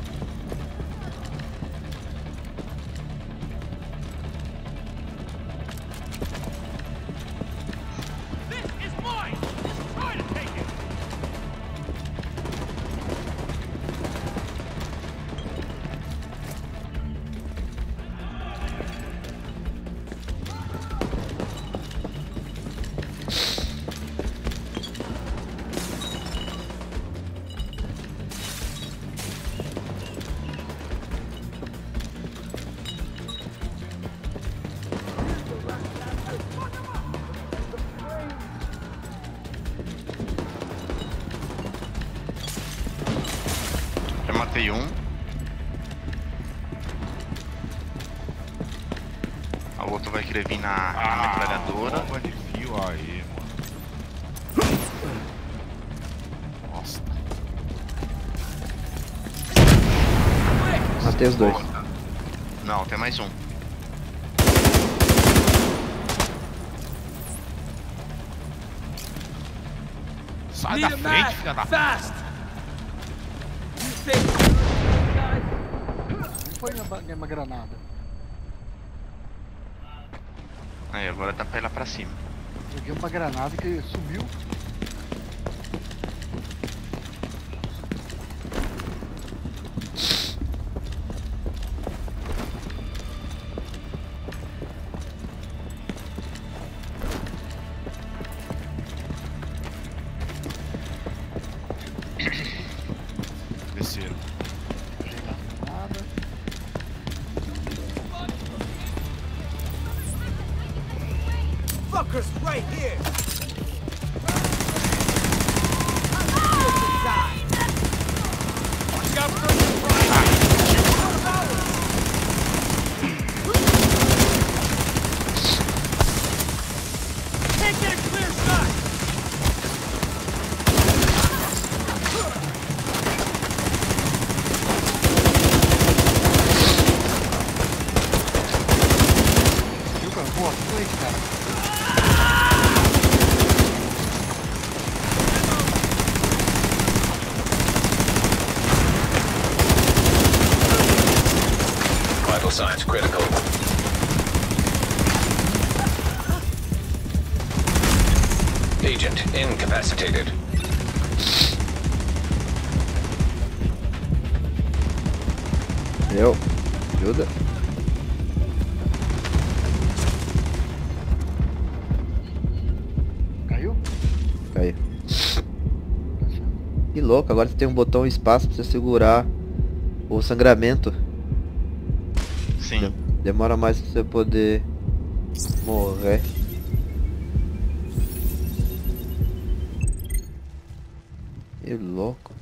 Speaker 6: This is mine. Try to take it.
Speaker 2: Já matei um. O outro vai querer vir na metralhadora.
Speaker 4: Bomba de fio aí, mano. Nossa.
Speaker 3: Matei os dois.
Speaker 2: Não, tem mais um.
Speaker 4: Sai
Speaker 7: Need
Speaker 4: da
Speaker 7: a
Speaker 4: frente,
Speaker 7: mag.
Speaker 4: filha da...
Speaker 7: Fast. You think
Speaker 1: Não foi uma granada.
Speaker 2: Aí, agora dá pra ir lá pra cima.
Speaker 1: Joguei uma granada que subiu.
Speaker 7: Right here.
Speaker 6: Can't get a clear shot.
Speaker 1: Boa, foi, cara.
Speaker 8: Vital signs critical. Agent incapacitated.
Speaker 3: Eu. Ajuda.
Speaker 1: Caiu?
Speaker 3: Caiu. Que louco, agora você tem um botão espaço pra você segurar o sangramento.
Speaker 2: Sim.
Speaker 3: Demora mais pra você poder morrer. Que louco.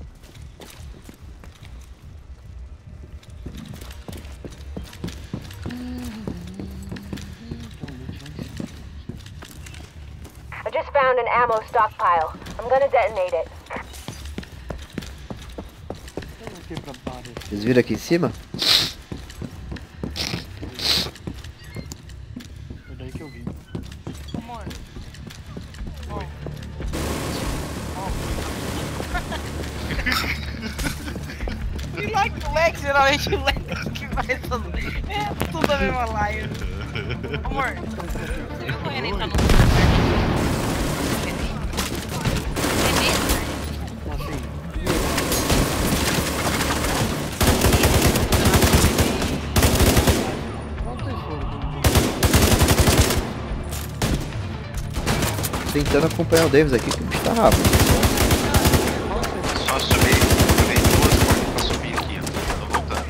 Speaker 9: I just found an ammo stockpile. I'm gonna detonate it.
Speaker 3: Vocês viram aqui em cima?
Speaker 1: Foi daí que eu vim.
Speaker 5: Amor. E like o Lex, geralmente o Lex que vai tudo. É tudo a mesma live. Amor, você viu correndo aí pra não.
Speaker 3: Tentando acompanhar o Davis aqui, que o bicho tá rápido.
Speaker 2: Só subir. Tem duas portas pra subir aqui, ó. Tô voltando.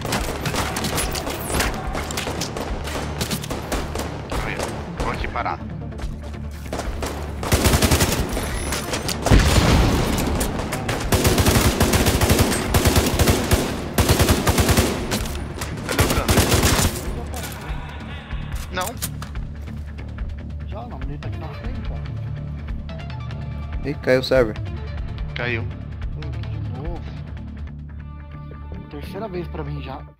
Speaker 2: Aí, ó. Tô aqui parado. Cadê o câmbio? Não.
Speaker 1: Já não, ele tá aqui na frente, ó.
Speaker 3: Ih, caiu o server.
Speaker 2: Caiu.
Speaker 1: Pô, aqui de novo. Terceira vez pra mim já.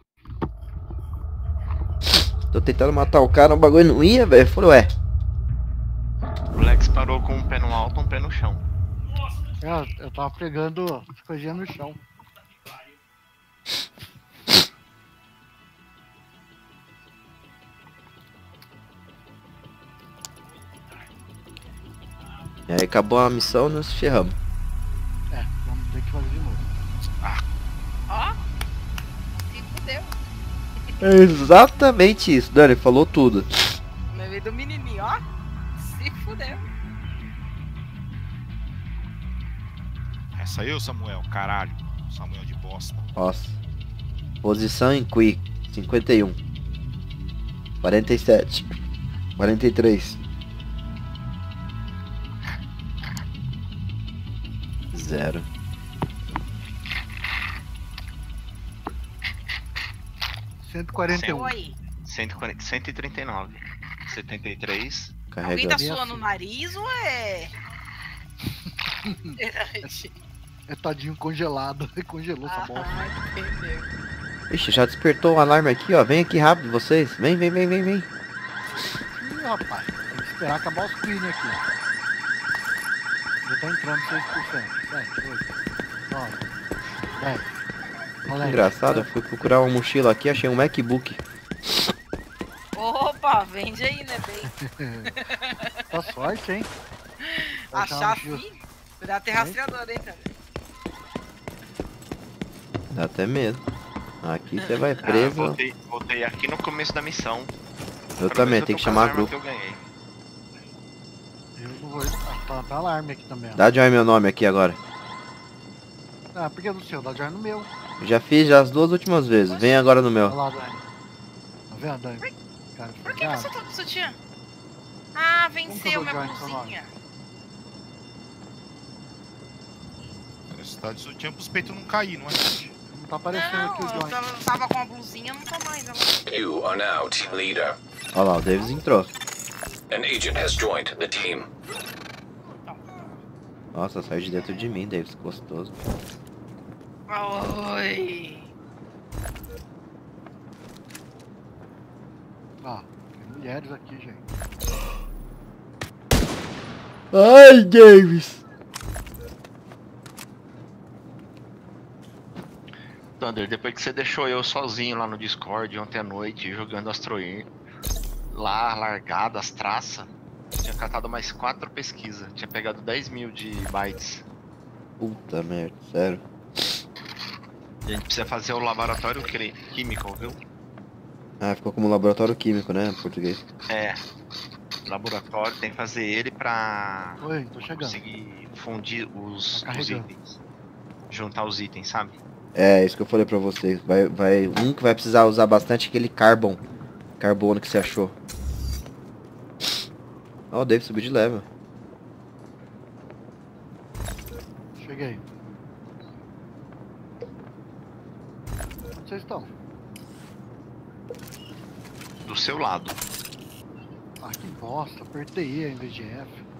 Speaker 3: Tô tentando matar o cara, o bagulho não ia, velho. Falei, ué.
Speaker 2: O Lex parou com um pé no alto, um pé no chão.
Speaker 1: É, eu tava pegando as coisinhas no chão.
Speaker 3: E aí acabou a missão, nós ferramos.
Speaker 1: É, vamos ter que fazer de novo.
Speaker 5: Ó. Se fudeu.
Speaker 3: É exatamente isso, Dani, falou tudo.
Speaker 5: No meio do menininho, ó. Se fudeu.
Speaker 4: Essa aí, ô Samuel, caralho. Samuel de bosta.
Speaker 3: Nossa. Posição em Quick, 51. 47. 43. 0.
Speaker 5: Oi.
Speaker 2: 139. 73.
Speaker 5: Alguém tá
Speaker 3: Carrega.
Speaker 5: suando o nariz ou é.
Speaker 1: É tadinho congelado. Congelou essa bosta.
Speaker 5: Entendeu.
Speaker 3: Ixi, já despertou o alarme aqui, ó. Vem aqui rápido, vocês. Vem, vem, vem, vem, vem.
Speaker 1: Ih, rapaz. Tem que esperar acabar os Queen aqui. Já tá entrando 6%. 7, 8, 9, 10. Moleque,
Speaker 3: Engraçado, eu fui procurar uma mochila aqui, achei um MacBook.
Speaker 5: Opa, vende aí, né, bem?
Speaker 1: Tá sorte, hein?
Speaker 5: Achar assim? Cuidado, tem rastreador, hein, cara?
Speaker 3: Dá até medo. Aqui você vai preso.
Speaker 2: Voltei aqui no começo da missão.
Speaker 3: Eu também, tem que chamar grupo.
Speaker 2: Que eu ganhei.
Speaker 1: Eu não vou. Tá alarme aqui também. Ó.
Speaker 3: Dá join meu nome aqui agora.
Speaker 1: Ah, por que no seu? Dá join no meu.
Speaker 3: Já fiz já as duas últimas vezes. Vem agora no meu.
Speaker 1: Olha lá, Dani. Tá vendo, Dani? Cara,
Speaker 5: Por que você tá com sutiã? Ah, venceu minha blusinha.
Speaker 4: Tinha pros peitos não cair, não é?
Speaker 1: Não tá aparecendo aqui o joint.
Speaker 5: Eu tava com a blusinha, não tô mais.
Speaker 8: You are now team leader.
Speaker 3: Olha lá, o Davis entrou.
Speaker 8: An agent has joined the team.
Speaker 3: Nossa, saiu de dentro de mim, Davis, gostoso.
Speaker 5: Oi.
Speaker 1: Ah, tem mulheres aqui, gente.
Speaker 3: Ai, Davis!
Speaker 2: Thunder, depois que você deixou eu sozinho lá no Discord ontem à noite, jogando Astroir, lá, largado, as traças, tinha catado mais 4 pesquisas. Tinha pegado 10 mil de bytes.
Speaker 3: Puta merda, sério.
Speaker 2: A gente precisa fazer o laboratório químico, viu?
Speaker 3: Ah, ficou como laboratório químico, né, em português.
Speaker 2: É. Laboratório, tem que fazer ele pra
Speaker 1: Oi, tô chegando.
Speaker 2: conseguir fundir os itens. Juntar os itens, sabe?
Speaker 3: É, isso que eu falei pra vocês. Um que vai precisar usar bastante aquele carbono que você achou. Ó, o Davis subiu de level.
Speaker 1: Cheguei. Onde vocês estão?
Speaker 2: Do seu lado.
Speaker 1: Ah, que bosta. Apertei E em vez de F.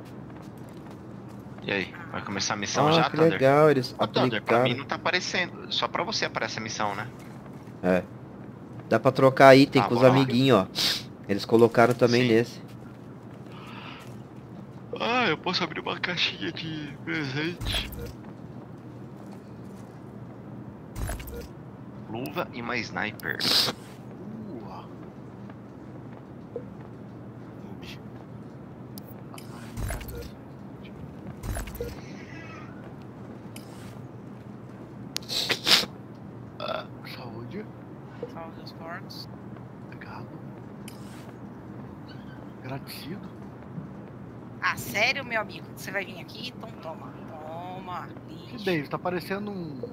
Speaker 2: E aí, vai começar a missão já,
Speaker 3: que
Speaker 2: Thunder?
Speaker 3: legal, eles
Speaker 2: Thunder, pra
Speaker 3: aplicaram.
Speaker 2: mim não tá aparecendo. Só pra você aparece a missão, né?
Speaker 3: É. Dá pra trocar item
Speaker 2: Ah,
Speaker 3: com os
Speaker 2: bora lá.
Speaker 3: amiguinhos, ó. Eles colocaram também
Speaker 2: Sim.
Speaker 3: nesse.
Speaker 2: Ah, eu posso abrir uma caixinha de presente. Luva e uma sniper.
Speaker 1: Saúde.
Speaker 5: Saúde aos cortes.
Speaker 1: Obrigado. Agradecido.
Speaker 5: Ah, sério, meu amigo? Você vai vir aqui? Então toma. Toma.
Speaker 1: Que Davis, tá parecendo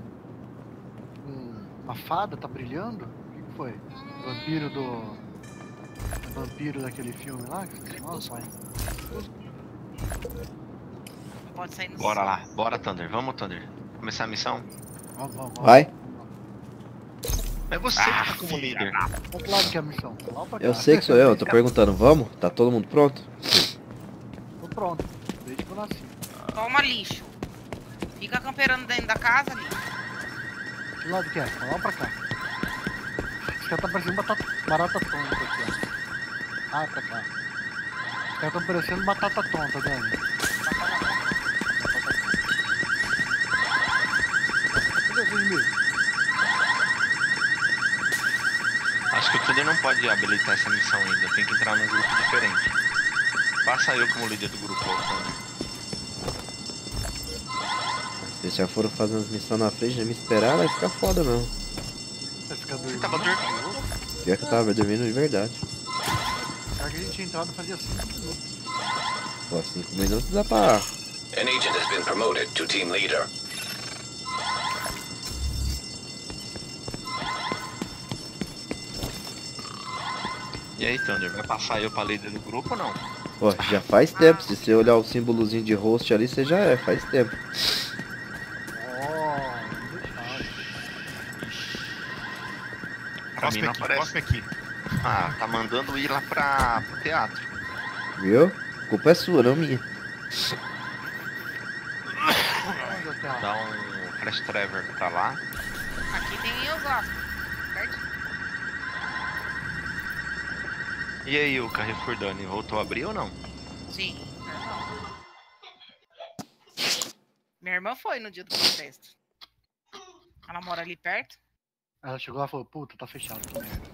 Speaker 1: uma fada, tá brilhando? O que foi? Vampiro do... Vampiro daquele filme lá? Nossa, pai.
Speaker 5: Não pode sair no
Speaker 2: Bora lá, bora Thunder, vamos Thunder. Começar a missão?
Speaker 1: Vamos.
Speaker 3: Vai.
Speaker 2: É você que tá como líder.
Speaker 1: Qual lado que é a missão? Lá pra cá.
Speaker 3: Eu sei que sou eu tô perguntando, vamos? Tá todo mundo pronto?
Speaker 1: Tô pronto, desde que eu nasci.
Speaker 5: Toma lixo. Fica camperando dentro da casa ali.
Speaker 1: Que lado que é? Lá pra cá. Esse cara tá parecendo barata tonta aqui, ó. Ah, pra cá. Os caras tão parecendo batata tonta, Dani. Cadê os inimigos?
Speaker 2: Acho que o Thunder não pode habilitar essa missão ainda, tem que entrar num grupo diferente. Passa eu como líder do grupo, Thunder.
Speaker 3: Vocês já foram fazendo as missões na frente, já me esperaram, vai ficar foda mesmo.
Speaker 1: Vai ficar
Speaker 2: Você
Speaker 1: dormindo.
Speaker 2: tava dormindo?
Speaker 3: Pior que eu tava dormindo de verdade.
Speaker 1: Pior que a gente tinha entrado fazia 5 minutos.
Speaker 3: Pô, 5 minutos dá pra...
Speaker 8: An agent has been promoted to team leader.
Speaker 2: E aí Thunder, vai passar eu pra líder do grupo ou não?
Speaker 3: Pô, já faz tempo, se você olhar o símbolozinho de host ali, você já é, faz tempo.
Speaker 2: Pra mim não aparece.
Speaker 4: Cospe aqui.
Speaker 2: Ah, tá mandando ir lá pro teatro.
Speaker 3: Viu? A culpa é sua, não minha.
Speaker 2: Dá um Flash Trevor pra lá.
Speaker 5: Aqui tem Osasco. Certo?
Speaker 2: E aí o Carrefour Dani, voltou a abrir ou não?
Speaker 5: Sim. Minha irmã foi no dia do protesto. Ela mora ali perto.
Speaker 1: Ela chegou lá e falou, puta, tá fechado, que merda.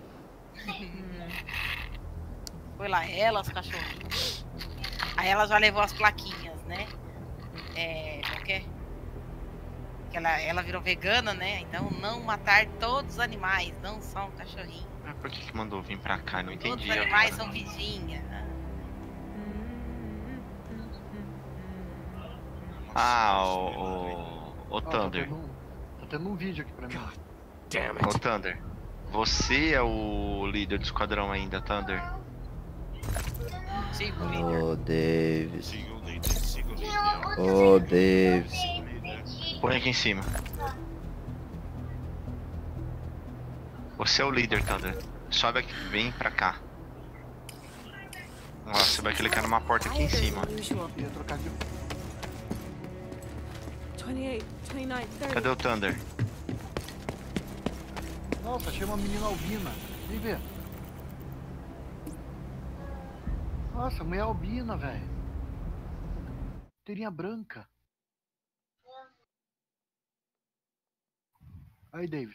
Speaker 5: Foi lá ela, os cachorrinhos. Aí ela já levou as plaquinhas, né? Como que é? Que ela virou vegana, né? Então não matar todos os animais, não só um cachorrinho.
Speaker 2: Por que mandou vir pra cá? Não entendi.
Speaker 5: Todos os animais são vidinha.
Speaker 2: Ah, o Thunder.
Speaker 1: Tá tendo um vídeo aqui pra mim.
Speaker 2: Ô Thunder, você é o líder do esquadrão ainda, Thunder.
Speaker 5: Siga o líder.
Speaker 3: Ô, Davis.
Speaker 4: Siga o líder, siga o líder.
Speaker 3: Ô, Davis.
Speaker 2: Põe aqui em cima. Você é o líder, Thunder. Sobe aqui, vem pra cá. Ó, você vai clicar numa porta aqui em cima.
Speaker 1: Eu ia trocar de...
Speaker 10: 28, 29, 30.
Speaker 2: Cadê o Thunder?
Speaker 1: Nossa, achei uma menina albina. Vem ver. Nossa, mulher albina, velho. Teirinha branca. Aí, Davis.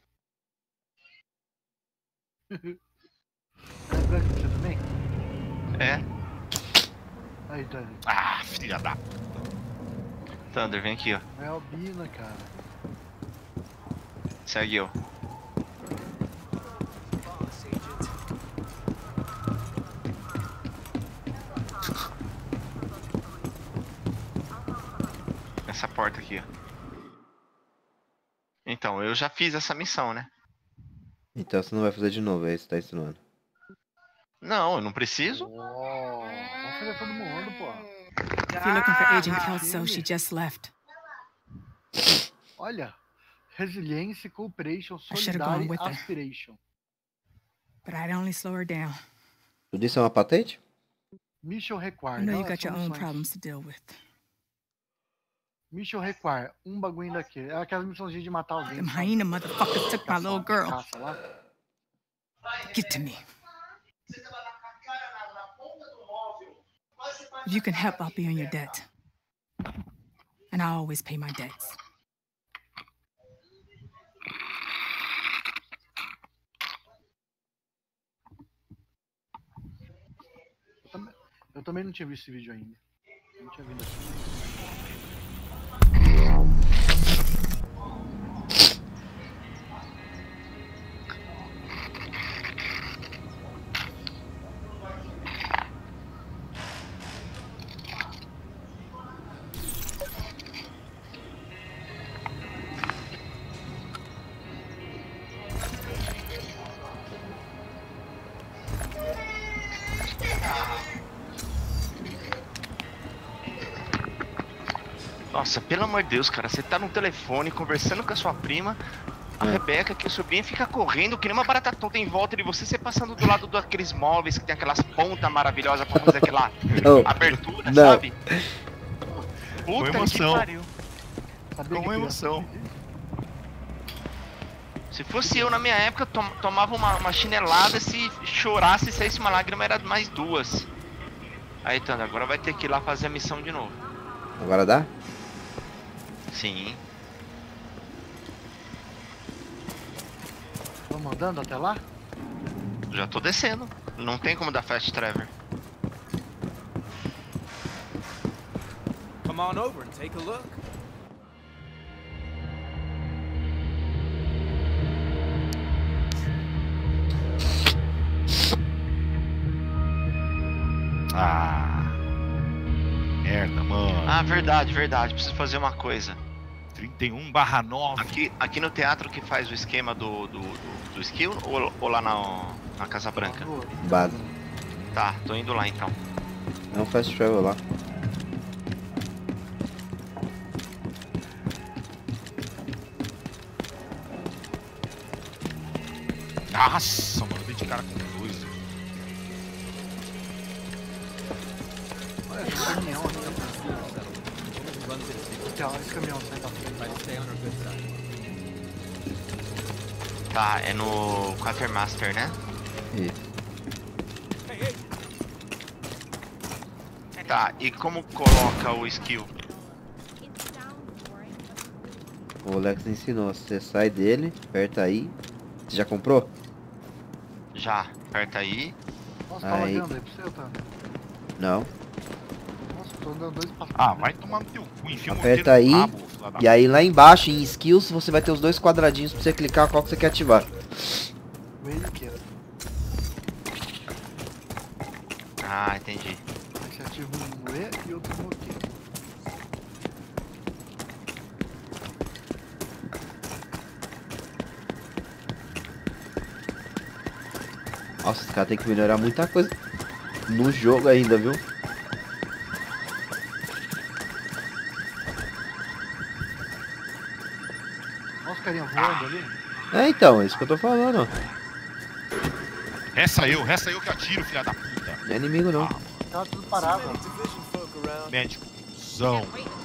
Speaker 1: É branca você também?
Speaker 2: É?
Speaker 1: Aí, Thunder.
Speaker 4: Ah, filha da...
Speaker 2: Thunder, vem aqui, ó.
Speaker 1: É albina, cara.
Speaker 2: Segue eu. Essa porta aqui, ó. Então, eu já fiz essa missão, né?
Speaker 3: Então você não vai fazer de novo, é isso que tá ensinando.
Speaker 2: Não, eu não preciso.
Speaker 1: Vamos fazer todo mundo, pô.
Speaker 10: If you're looking for Agent Kelso, she just left.
Speaker 1: Olha. Resiliência, Cooperation,
Speaker 10: I should've gone
Speaker 1: Solidarity,
Speaker 10: with her.
Speaker 1: Aspiration.
Speaker 10: But I'd only slow her down.
Speaker 3: Tudo isso é uma patente?
Speaker 1: Mission
Speaker 10: I
Speaker 1: Require.
Speaker 10: know
Speaker 1: Não,
Speaker 10: you got your own
Speaker 1: soluções.
Speaker 10: problems to deal with.
Speaker 1: Mission Require. Um bagulho daqui. É aquela missãozinha de matar alguém.
Speaker 10: Them
Speaker 1: sabe?
Speaker 10: hyena motherfuckers took my
Speaker 1: Caça-
Speaker 10: little girl.
Speaker 1: caça lá.
Speaker 10: Get to me. If you can help, I'll be on your debt. And I always pay my debts.
Speaker 1: Eu também não tinha visto esse vídeo ainda. Não tinha vindo assim.
Speaker 2: Nossa, pelo amor de Deus, cara, você tá no telefone conversando com a sua prima, a Rebeca, que é sobrinha, fica correndo que nem uma barata tonta em volta de você passando do lado daqueles móveis que tem aquelas pontas maravilhosas pra fazer aquela abertura,
Speaker 3: Não.
Speaker 2: sabe? Puta
Speaker 4: emoção.
Speaker 2: que pariu.
Speaker 4: Com emoção.
Speaker 2: Se fosse eu na minha época, tomava uma chinelada, se chorasse e saísse uma lágrima, era mais duas. Aí, Thunder, agora vai ter que ir lá fazer a missão de novo.
Speaker 3: Agora dá?
Speaker 2: Sim.
Speaker 1: Vamos andando até lá?
Speaker 2: Já tô descendo. Não tem como dar fast travel.
Speaker 6: Come on over and take a look.
Speaker 4: Ah. Merda, mano.
Speaker 2: Ah, verdade, verdade. Preciso fazer uma coisa.
Speaker 4: 31/9.
Speaker 2: Aqui no teatro que faz o esquema do skill ou lá na Casa Branca?
Speaker 3: Base.
Speaker 2: Tá, tô indo lá então.
Speaker 3: É um fast travel lá.
Speaker 4: Nossa, mano, dei de cara com dois.
Speaker 1: Olha, tem um caminhão aqui. Esse caminhão sai da frente.
Speaker 2: Tá, é no Quartermaster, né?
Speaker 3: Isso.
Speaker 2: Tá, e como coloca o skill?
Speaker 3: O Lex ensinou. Você sai dele, aperta aí. Você já comprou?
Speaker 2: Já, aperta aí.
Speaker 1: Nossa, tá
Speaker 3: Aí.
Speaker 1: lagando aí pra você, tá?
Speaker 3: Não.
Speaker 1: Nossa, tô andando dois passos.
Speaker 4: Ah, vai tomar no teu cu, enfia o
Speaker 3: Aperta
Speaker 4: morteiro no
Speaker 3: aí.
Speaker 4: rabo, filha da
Speaker 3: E aí lá embaixo em skills você vai ter os dois quadradinhos pra você clicar qual que você quer ativar.
Speaker 1: Meio que.
Speaker 2: Ah, entendi.
Speaker 1: Aí você ativa um E e outro no Q.
Speaker 3: Nossa, esse cara tem que melhorar muita coisa. no jogo ainda, viu?
Speaker 1: Olha os carinha voando ali.
Speaker 3: É, então, é isso que eu tô falando, ó.
Speaker 4: Resta eu que atiro, filha da puta.
Speaker 3: Não é inimigo, não.
Speaker 1: Tá tudo parado.
Speaker 4: Médico, zão.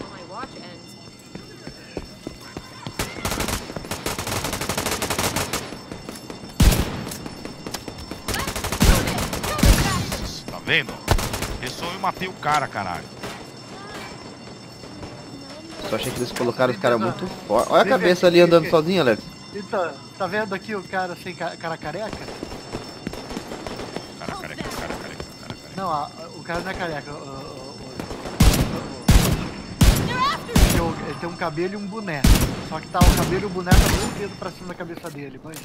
Speaker 4: Tá vendo? Eu só eu matei o cara, caralho.
Speaker 3: Só achei que eles colocaram os caras muito fortes. Olha a cabeça ali andando sozinha, Alex.
Speaker 1: Então, tá vendo aqui o cara sem cara careca?
Speaker 4: Cara careca.
Speaker 1: Não, o cara não é careca. Ele tem um cabelo e um boné. Só que tá o cabelo e o boné tá dois dedos pra cima da cabeça dele, manja.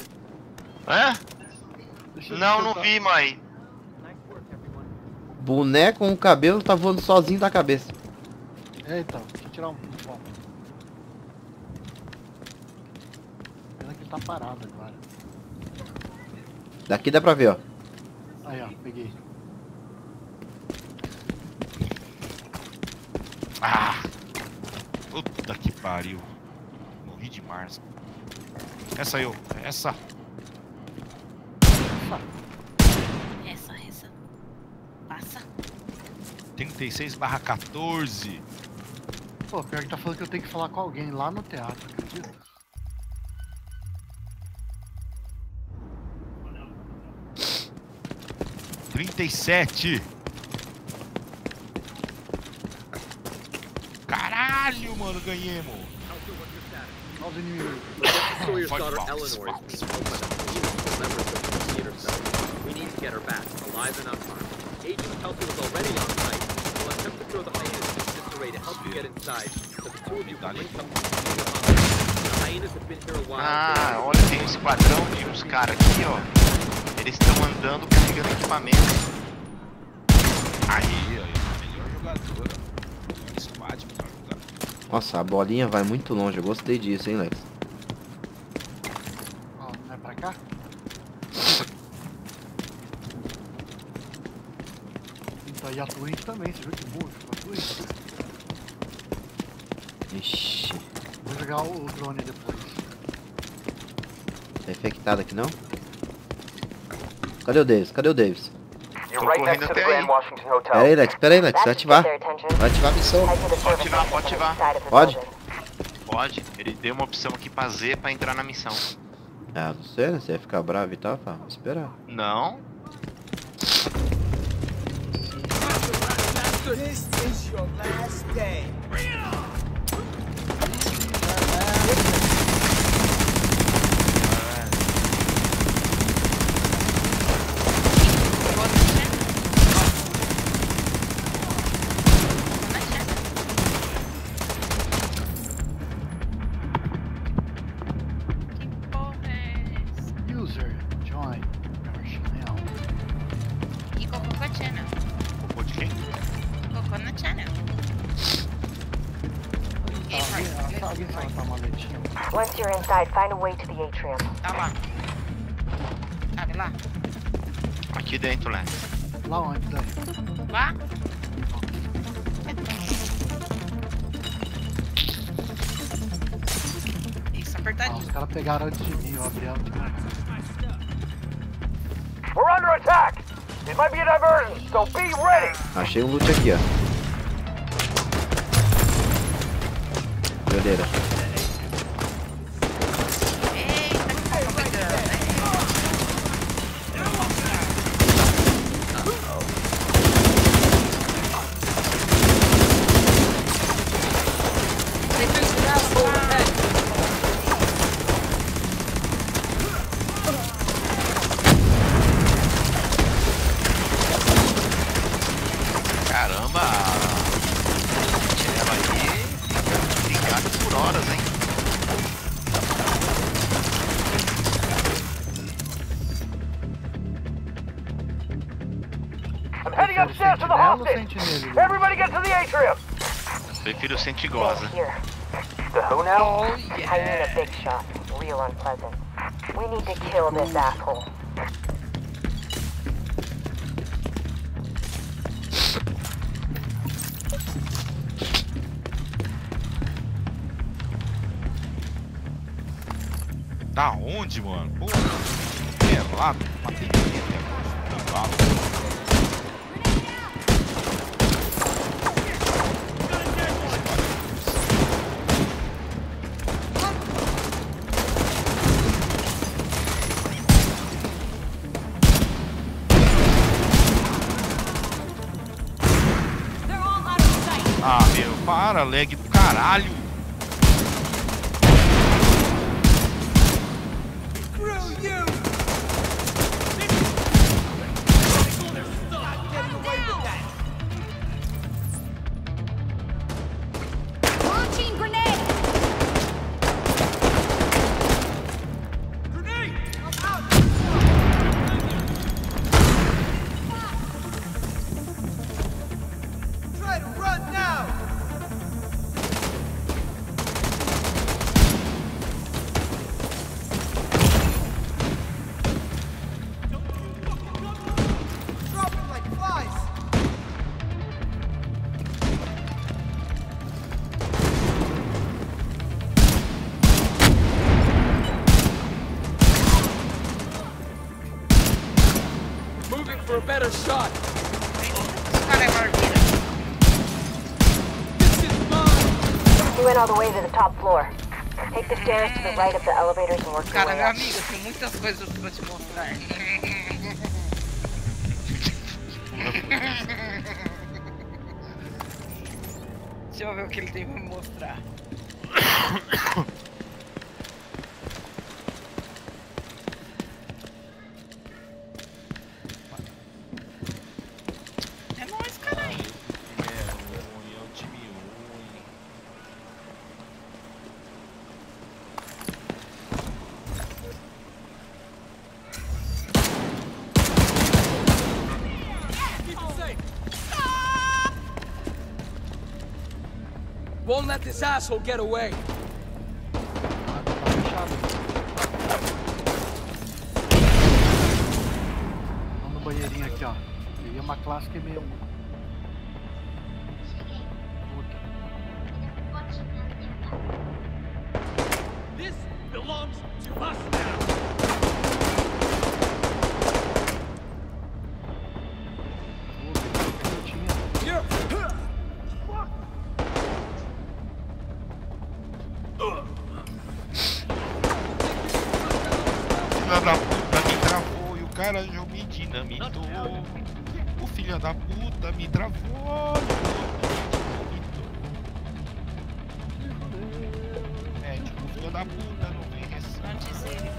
Speaker 2: É? Não vi, mãe.
Speaker 3: Boné com o cabelo tá voando sozinho da cabeça.
Speaker 1: É, então, deixa eu tirar um foto. Pena que ele tá parado agora.
Speaker 3: Daqui dá pra ver, ó.
Speaker 1: Aí, ó, peguei.
Speaker 4: Ah! Puta que pariu. Morri de março. Essa.
Speaker 5: Essa. Passa.
Speaker 4: 36/14.
Speaker 1: Pô, pior que tá falando que eu tenho que falar com alguém lá no teatro, acredita?
Speaker 4: $37. Caralho, mano, ganhemos.
Speaker 1: Olha os inimigos.
Speaker 12: Sawyer's daughter Eleanor is being held by the Phoenix members of the theater cell. We need to get her back, alive and unharmed. Agent Kelsey was already on site. We'll attempt to throw the hyenas into disarray to help you get inside, so the two of you can link up to the hyenas have been here a while.
Speaker 2: Ah, olha, tem um esquadrão de uns caras aqui, ó. Eles estão andando carregando equipamento.
Speaker 4: Aí, melhor jogador. Squad, melhor jogador.
Speaker 3: Nossa, a bolinha vai muito longe. Eu gostei disso, hein, Lex?
Speaker 1: Ó, não é pra cá? Então, e a Twitch também, você viu que burro ficou a Twitch?
Speaker 3: Ixi.
Speaker 1: Vou jogar o drone depois.
Speaker 3: Tá infectado aqui, não? Cadê o Davis? Cadê o Davis?
Speaker 11: You're right next to the Grand Washington Hotel.
Speaker 3: Pera aí, Lex, vai ativar. Vai ativar a missão.
Speaker 2: Pode ativar.
Speaker 3: Pode?
Speaker 2: Pode. Ele deu uma opção aqui pra Z pra entrar na missão.
Speaker 3: Ah, não sei, né? Você ia ficar bravo e tal, pá. Vou esperar.
Speaker 2: Não.
Speaker 7: This is your last day.
Speaker 1: User, join our channel.
Speaker 5: E colocou a channel.
Speaker 4: Cocô de quem?
Speaker 5: Colocou na channel.
Speaker 1: Alguém fala pra maletinha.
Speaker 9: Once you're inside, find a way to the atrium.
Speaker 5: Tá lá. Sabe lá?
Speaker 2: Aqui dentro, né?
Speaker 1: Lá onde, daí?
Speaker 5: Lá? Isso, apertadinho.
Speaker 1: Os caras pegaram antes de mim, eu abri a última.
Speaker 11: We're under attack! It might be a diversion, so be ready!
Speaker 3: Achei um loot aqui, ó. Doideira.
Speaker 2: Caramba! Ela aí brigada por horas, hein?
Speaker 11: I'm heading upstairs to the hostage! Everybody get to the atrium!
Speaker 2: Prefiro o Sentigosa.
Speaker 11: The who now?
Speaker 9: I mean a big shot. Real unpleasant. We need to kill this asshole.
Speaker 4: Tá onde, mano? Pô, pelado. Matei ninguém até agora. Ah, meu, para, lag do caralho.
Speaker 13: Launching grenade!
Speaker 7: Grenade! I'm out! Try to run now! Dropping like flies!
Speaker 11: Moving for a better shot.
Speaker 9: You went all the way to the top floor. Take the stairs to the right of the elevators and work your
Speaker 5: Cara,
Speaker 9: way
Speaker 5: meu
Speaker 9: up.
Speaker 5: amigo, tem muitas coisas pra te mostrar. Deixa eu ver o que ele tem pra me mostrar. É nóis, caralho.
Speaker 4: É o time ruim.
Speaker 11: Won't let this asshole get away.
Speaker 1: Vamos no banheirinho aqui, ó. E é uma clássica e meio.
Speaker 6: This belongs to us now.
Speaker 4: Filha da puta me travou e o cara já me dinamitou. O filho da puta me travou. É, tipo, o filho da puta não vem
Speaker 5: Antes ele,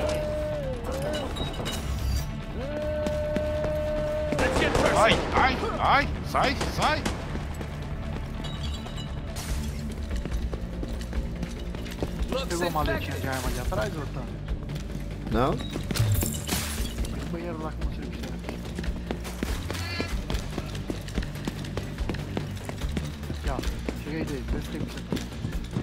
Speaker 4: Ai, ai, ai, sai, sai.
Speaker 1: Pegou uma maletinha de arma ali atrás, Otávio?
Speaker 3: Não?
Speaker 1: No banheiro lá com você precisa. Aqui, ó. Cheguei dele, vê se tem pra você também.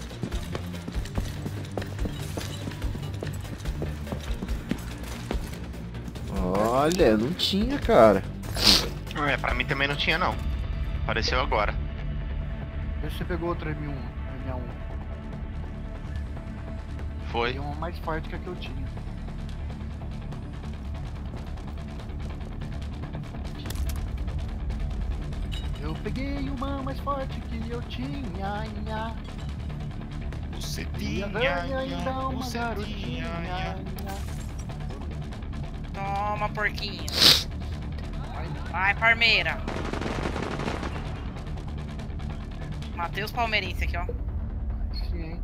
Speaker 3: Olha, não tinha, cara.
Speaker 2: É, pra mim também não tinha não. Apareceu agora.
Speaker 1: Vê se você pegou outra M1.
Speaker 2: Foi.
Speaker 1: Tem uma mais forte que a que eu tinha. Eu peguei uma mais forte que eu tinha.
Speaker 4: Você
Speaker 1: E a velha ainda uma garotinha.
Speaker 5: Toma, porquinho. Vai, Parmeira. Matei os palmeirenses aqui, ó.
Speaker 1: Sim.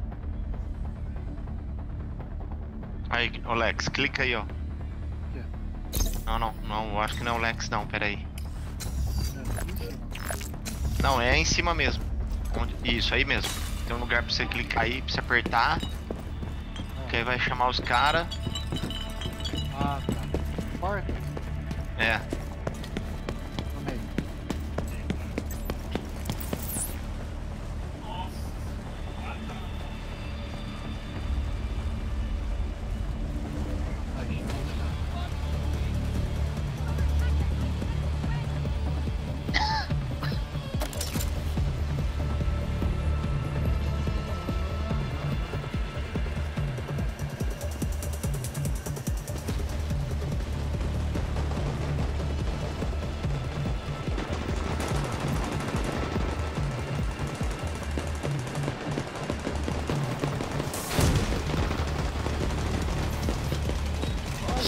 Speaker 2: Aí, ô Lex, clica aí, ó. Não, eu acho que não é o Lex não, pera aí. Não, é em cima mesmo. Isso, aí mesmo. Tem um lugar pra você clicar aí, pra você apertar. Que aí vai chamar os caras.
Speaker 1: Ah, tá. Porta?
Speaker 2: É.
Speaker 1: No meio.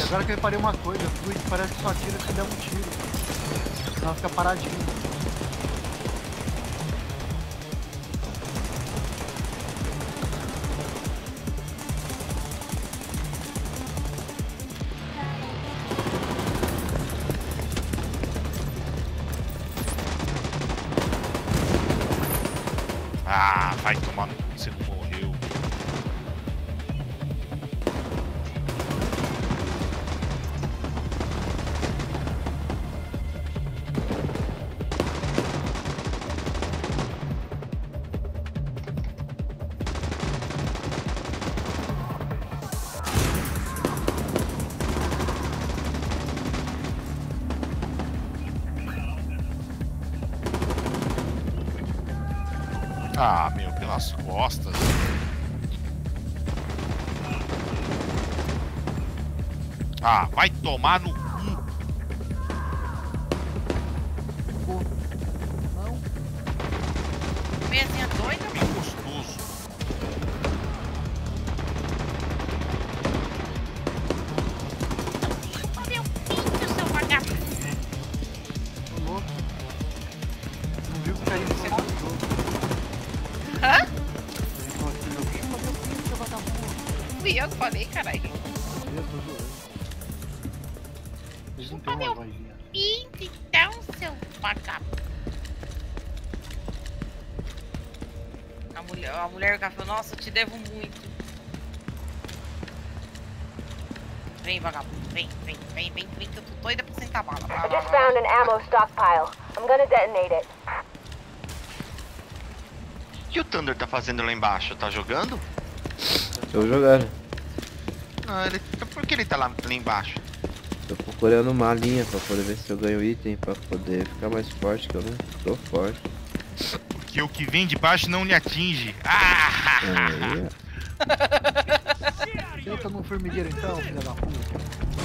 Speaker 1: Agora que eu reparei uma coisa, o Twitch parece que só tira se der um tiro. Senão fica paradinho.
Speaker 4: Ah, vai tomar no cu, você não morreu. Ah, meu, pelas costas. Ah, vai tomar no cu.
Speaker 5: Mesinha doida?
Speaker 4: Bem gostoso.
Speaker 5: Meu pinto, seu vagabundo.
Speaker 1: Tô louco. Não viu que caiu no seu jogo.
Speaker 5: Hã? Fui eu que falei, caralho.
Speaker 1: Eles não tem uma vozinha.
Speaker 5: Pinto, então, seu vagabundo. A mulher falou, nossa, eu te devo muito. Vem, vagabundo, vem, que eu tô doida pra sentar bala.
Speaker 9: I just found an ammo stockpile. I'm gonna detonate it.
Speaker 2: O que o Thunder tá fazendo lá embaixo? Tá jogando?
Speaker 3: Tô jogando.
Speaker 2: Não, ele... Por que ele tá lá embaixo?
Speaker 3: Tô procurando uma linha pra poder ver se eu ganho item pra poder ficar mais forte, que eu não tô forte.
Speaker 4: Porque o que vem de baixo não lhe atinge. Ah!
Speaker 1: Senta no formigueiro então, filha da puta.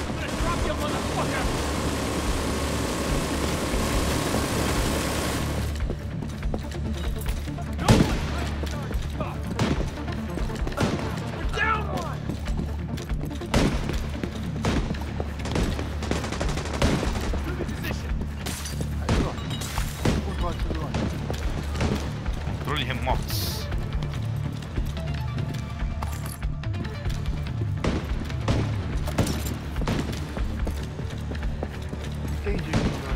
Speaker 4: Controle remoto.
Speaker 1: Entendi.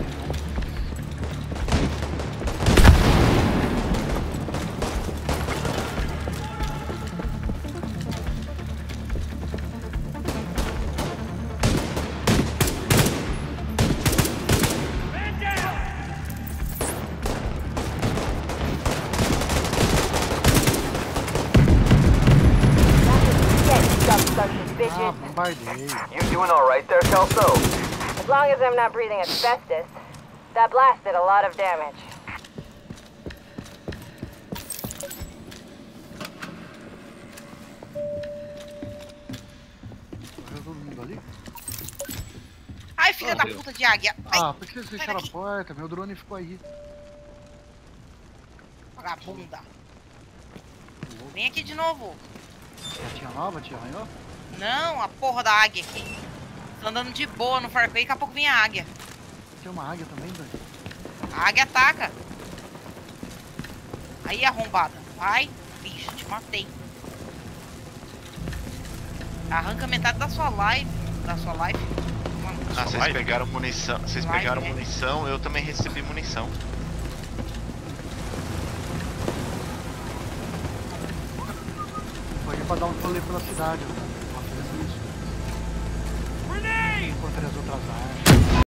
Speaker 1: Ah, bombardei.
Speaker 11: You doing alright there, Kelso?
Speaker 9: As long as I'm not breathing asbestos. That blast did a lot of damage.
Speaker 1: Morreu todo mundo ali?
Speaker 5: Ai, filha da puta de águia. Ai,
Speaker 1: Ah, por que vocês fecharam a porta? Meu drone ficou aí.
Speaker 5: vagabunda. Vem aqui de novo.
Speaker 1: Já tinha nova? Te arranhou?
Speaker 5: Não, a porra da águia aqui. Tô andando de boa no Far Cry, daqui a pouco vem a águia.
Speaker 1: Tem uma águia também, velho?
Speaker 5: A águia ataca. Aí, arrombada. Vai, bicho, te matei. Arranca metade da sua life. Mano,
Speaker 2: Ah, vocês pegaram munição. Vocês pegaram munição, eu também recebi munição.
Speaker 1: Pode ir pra dar um rolê pela cidade, né? Tava fazendo isso. Encontrei as outras armas.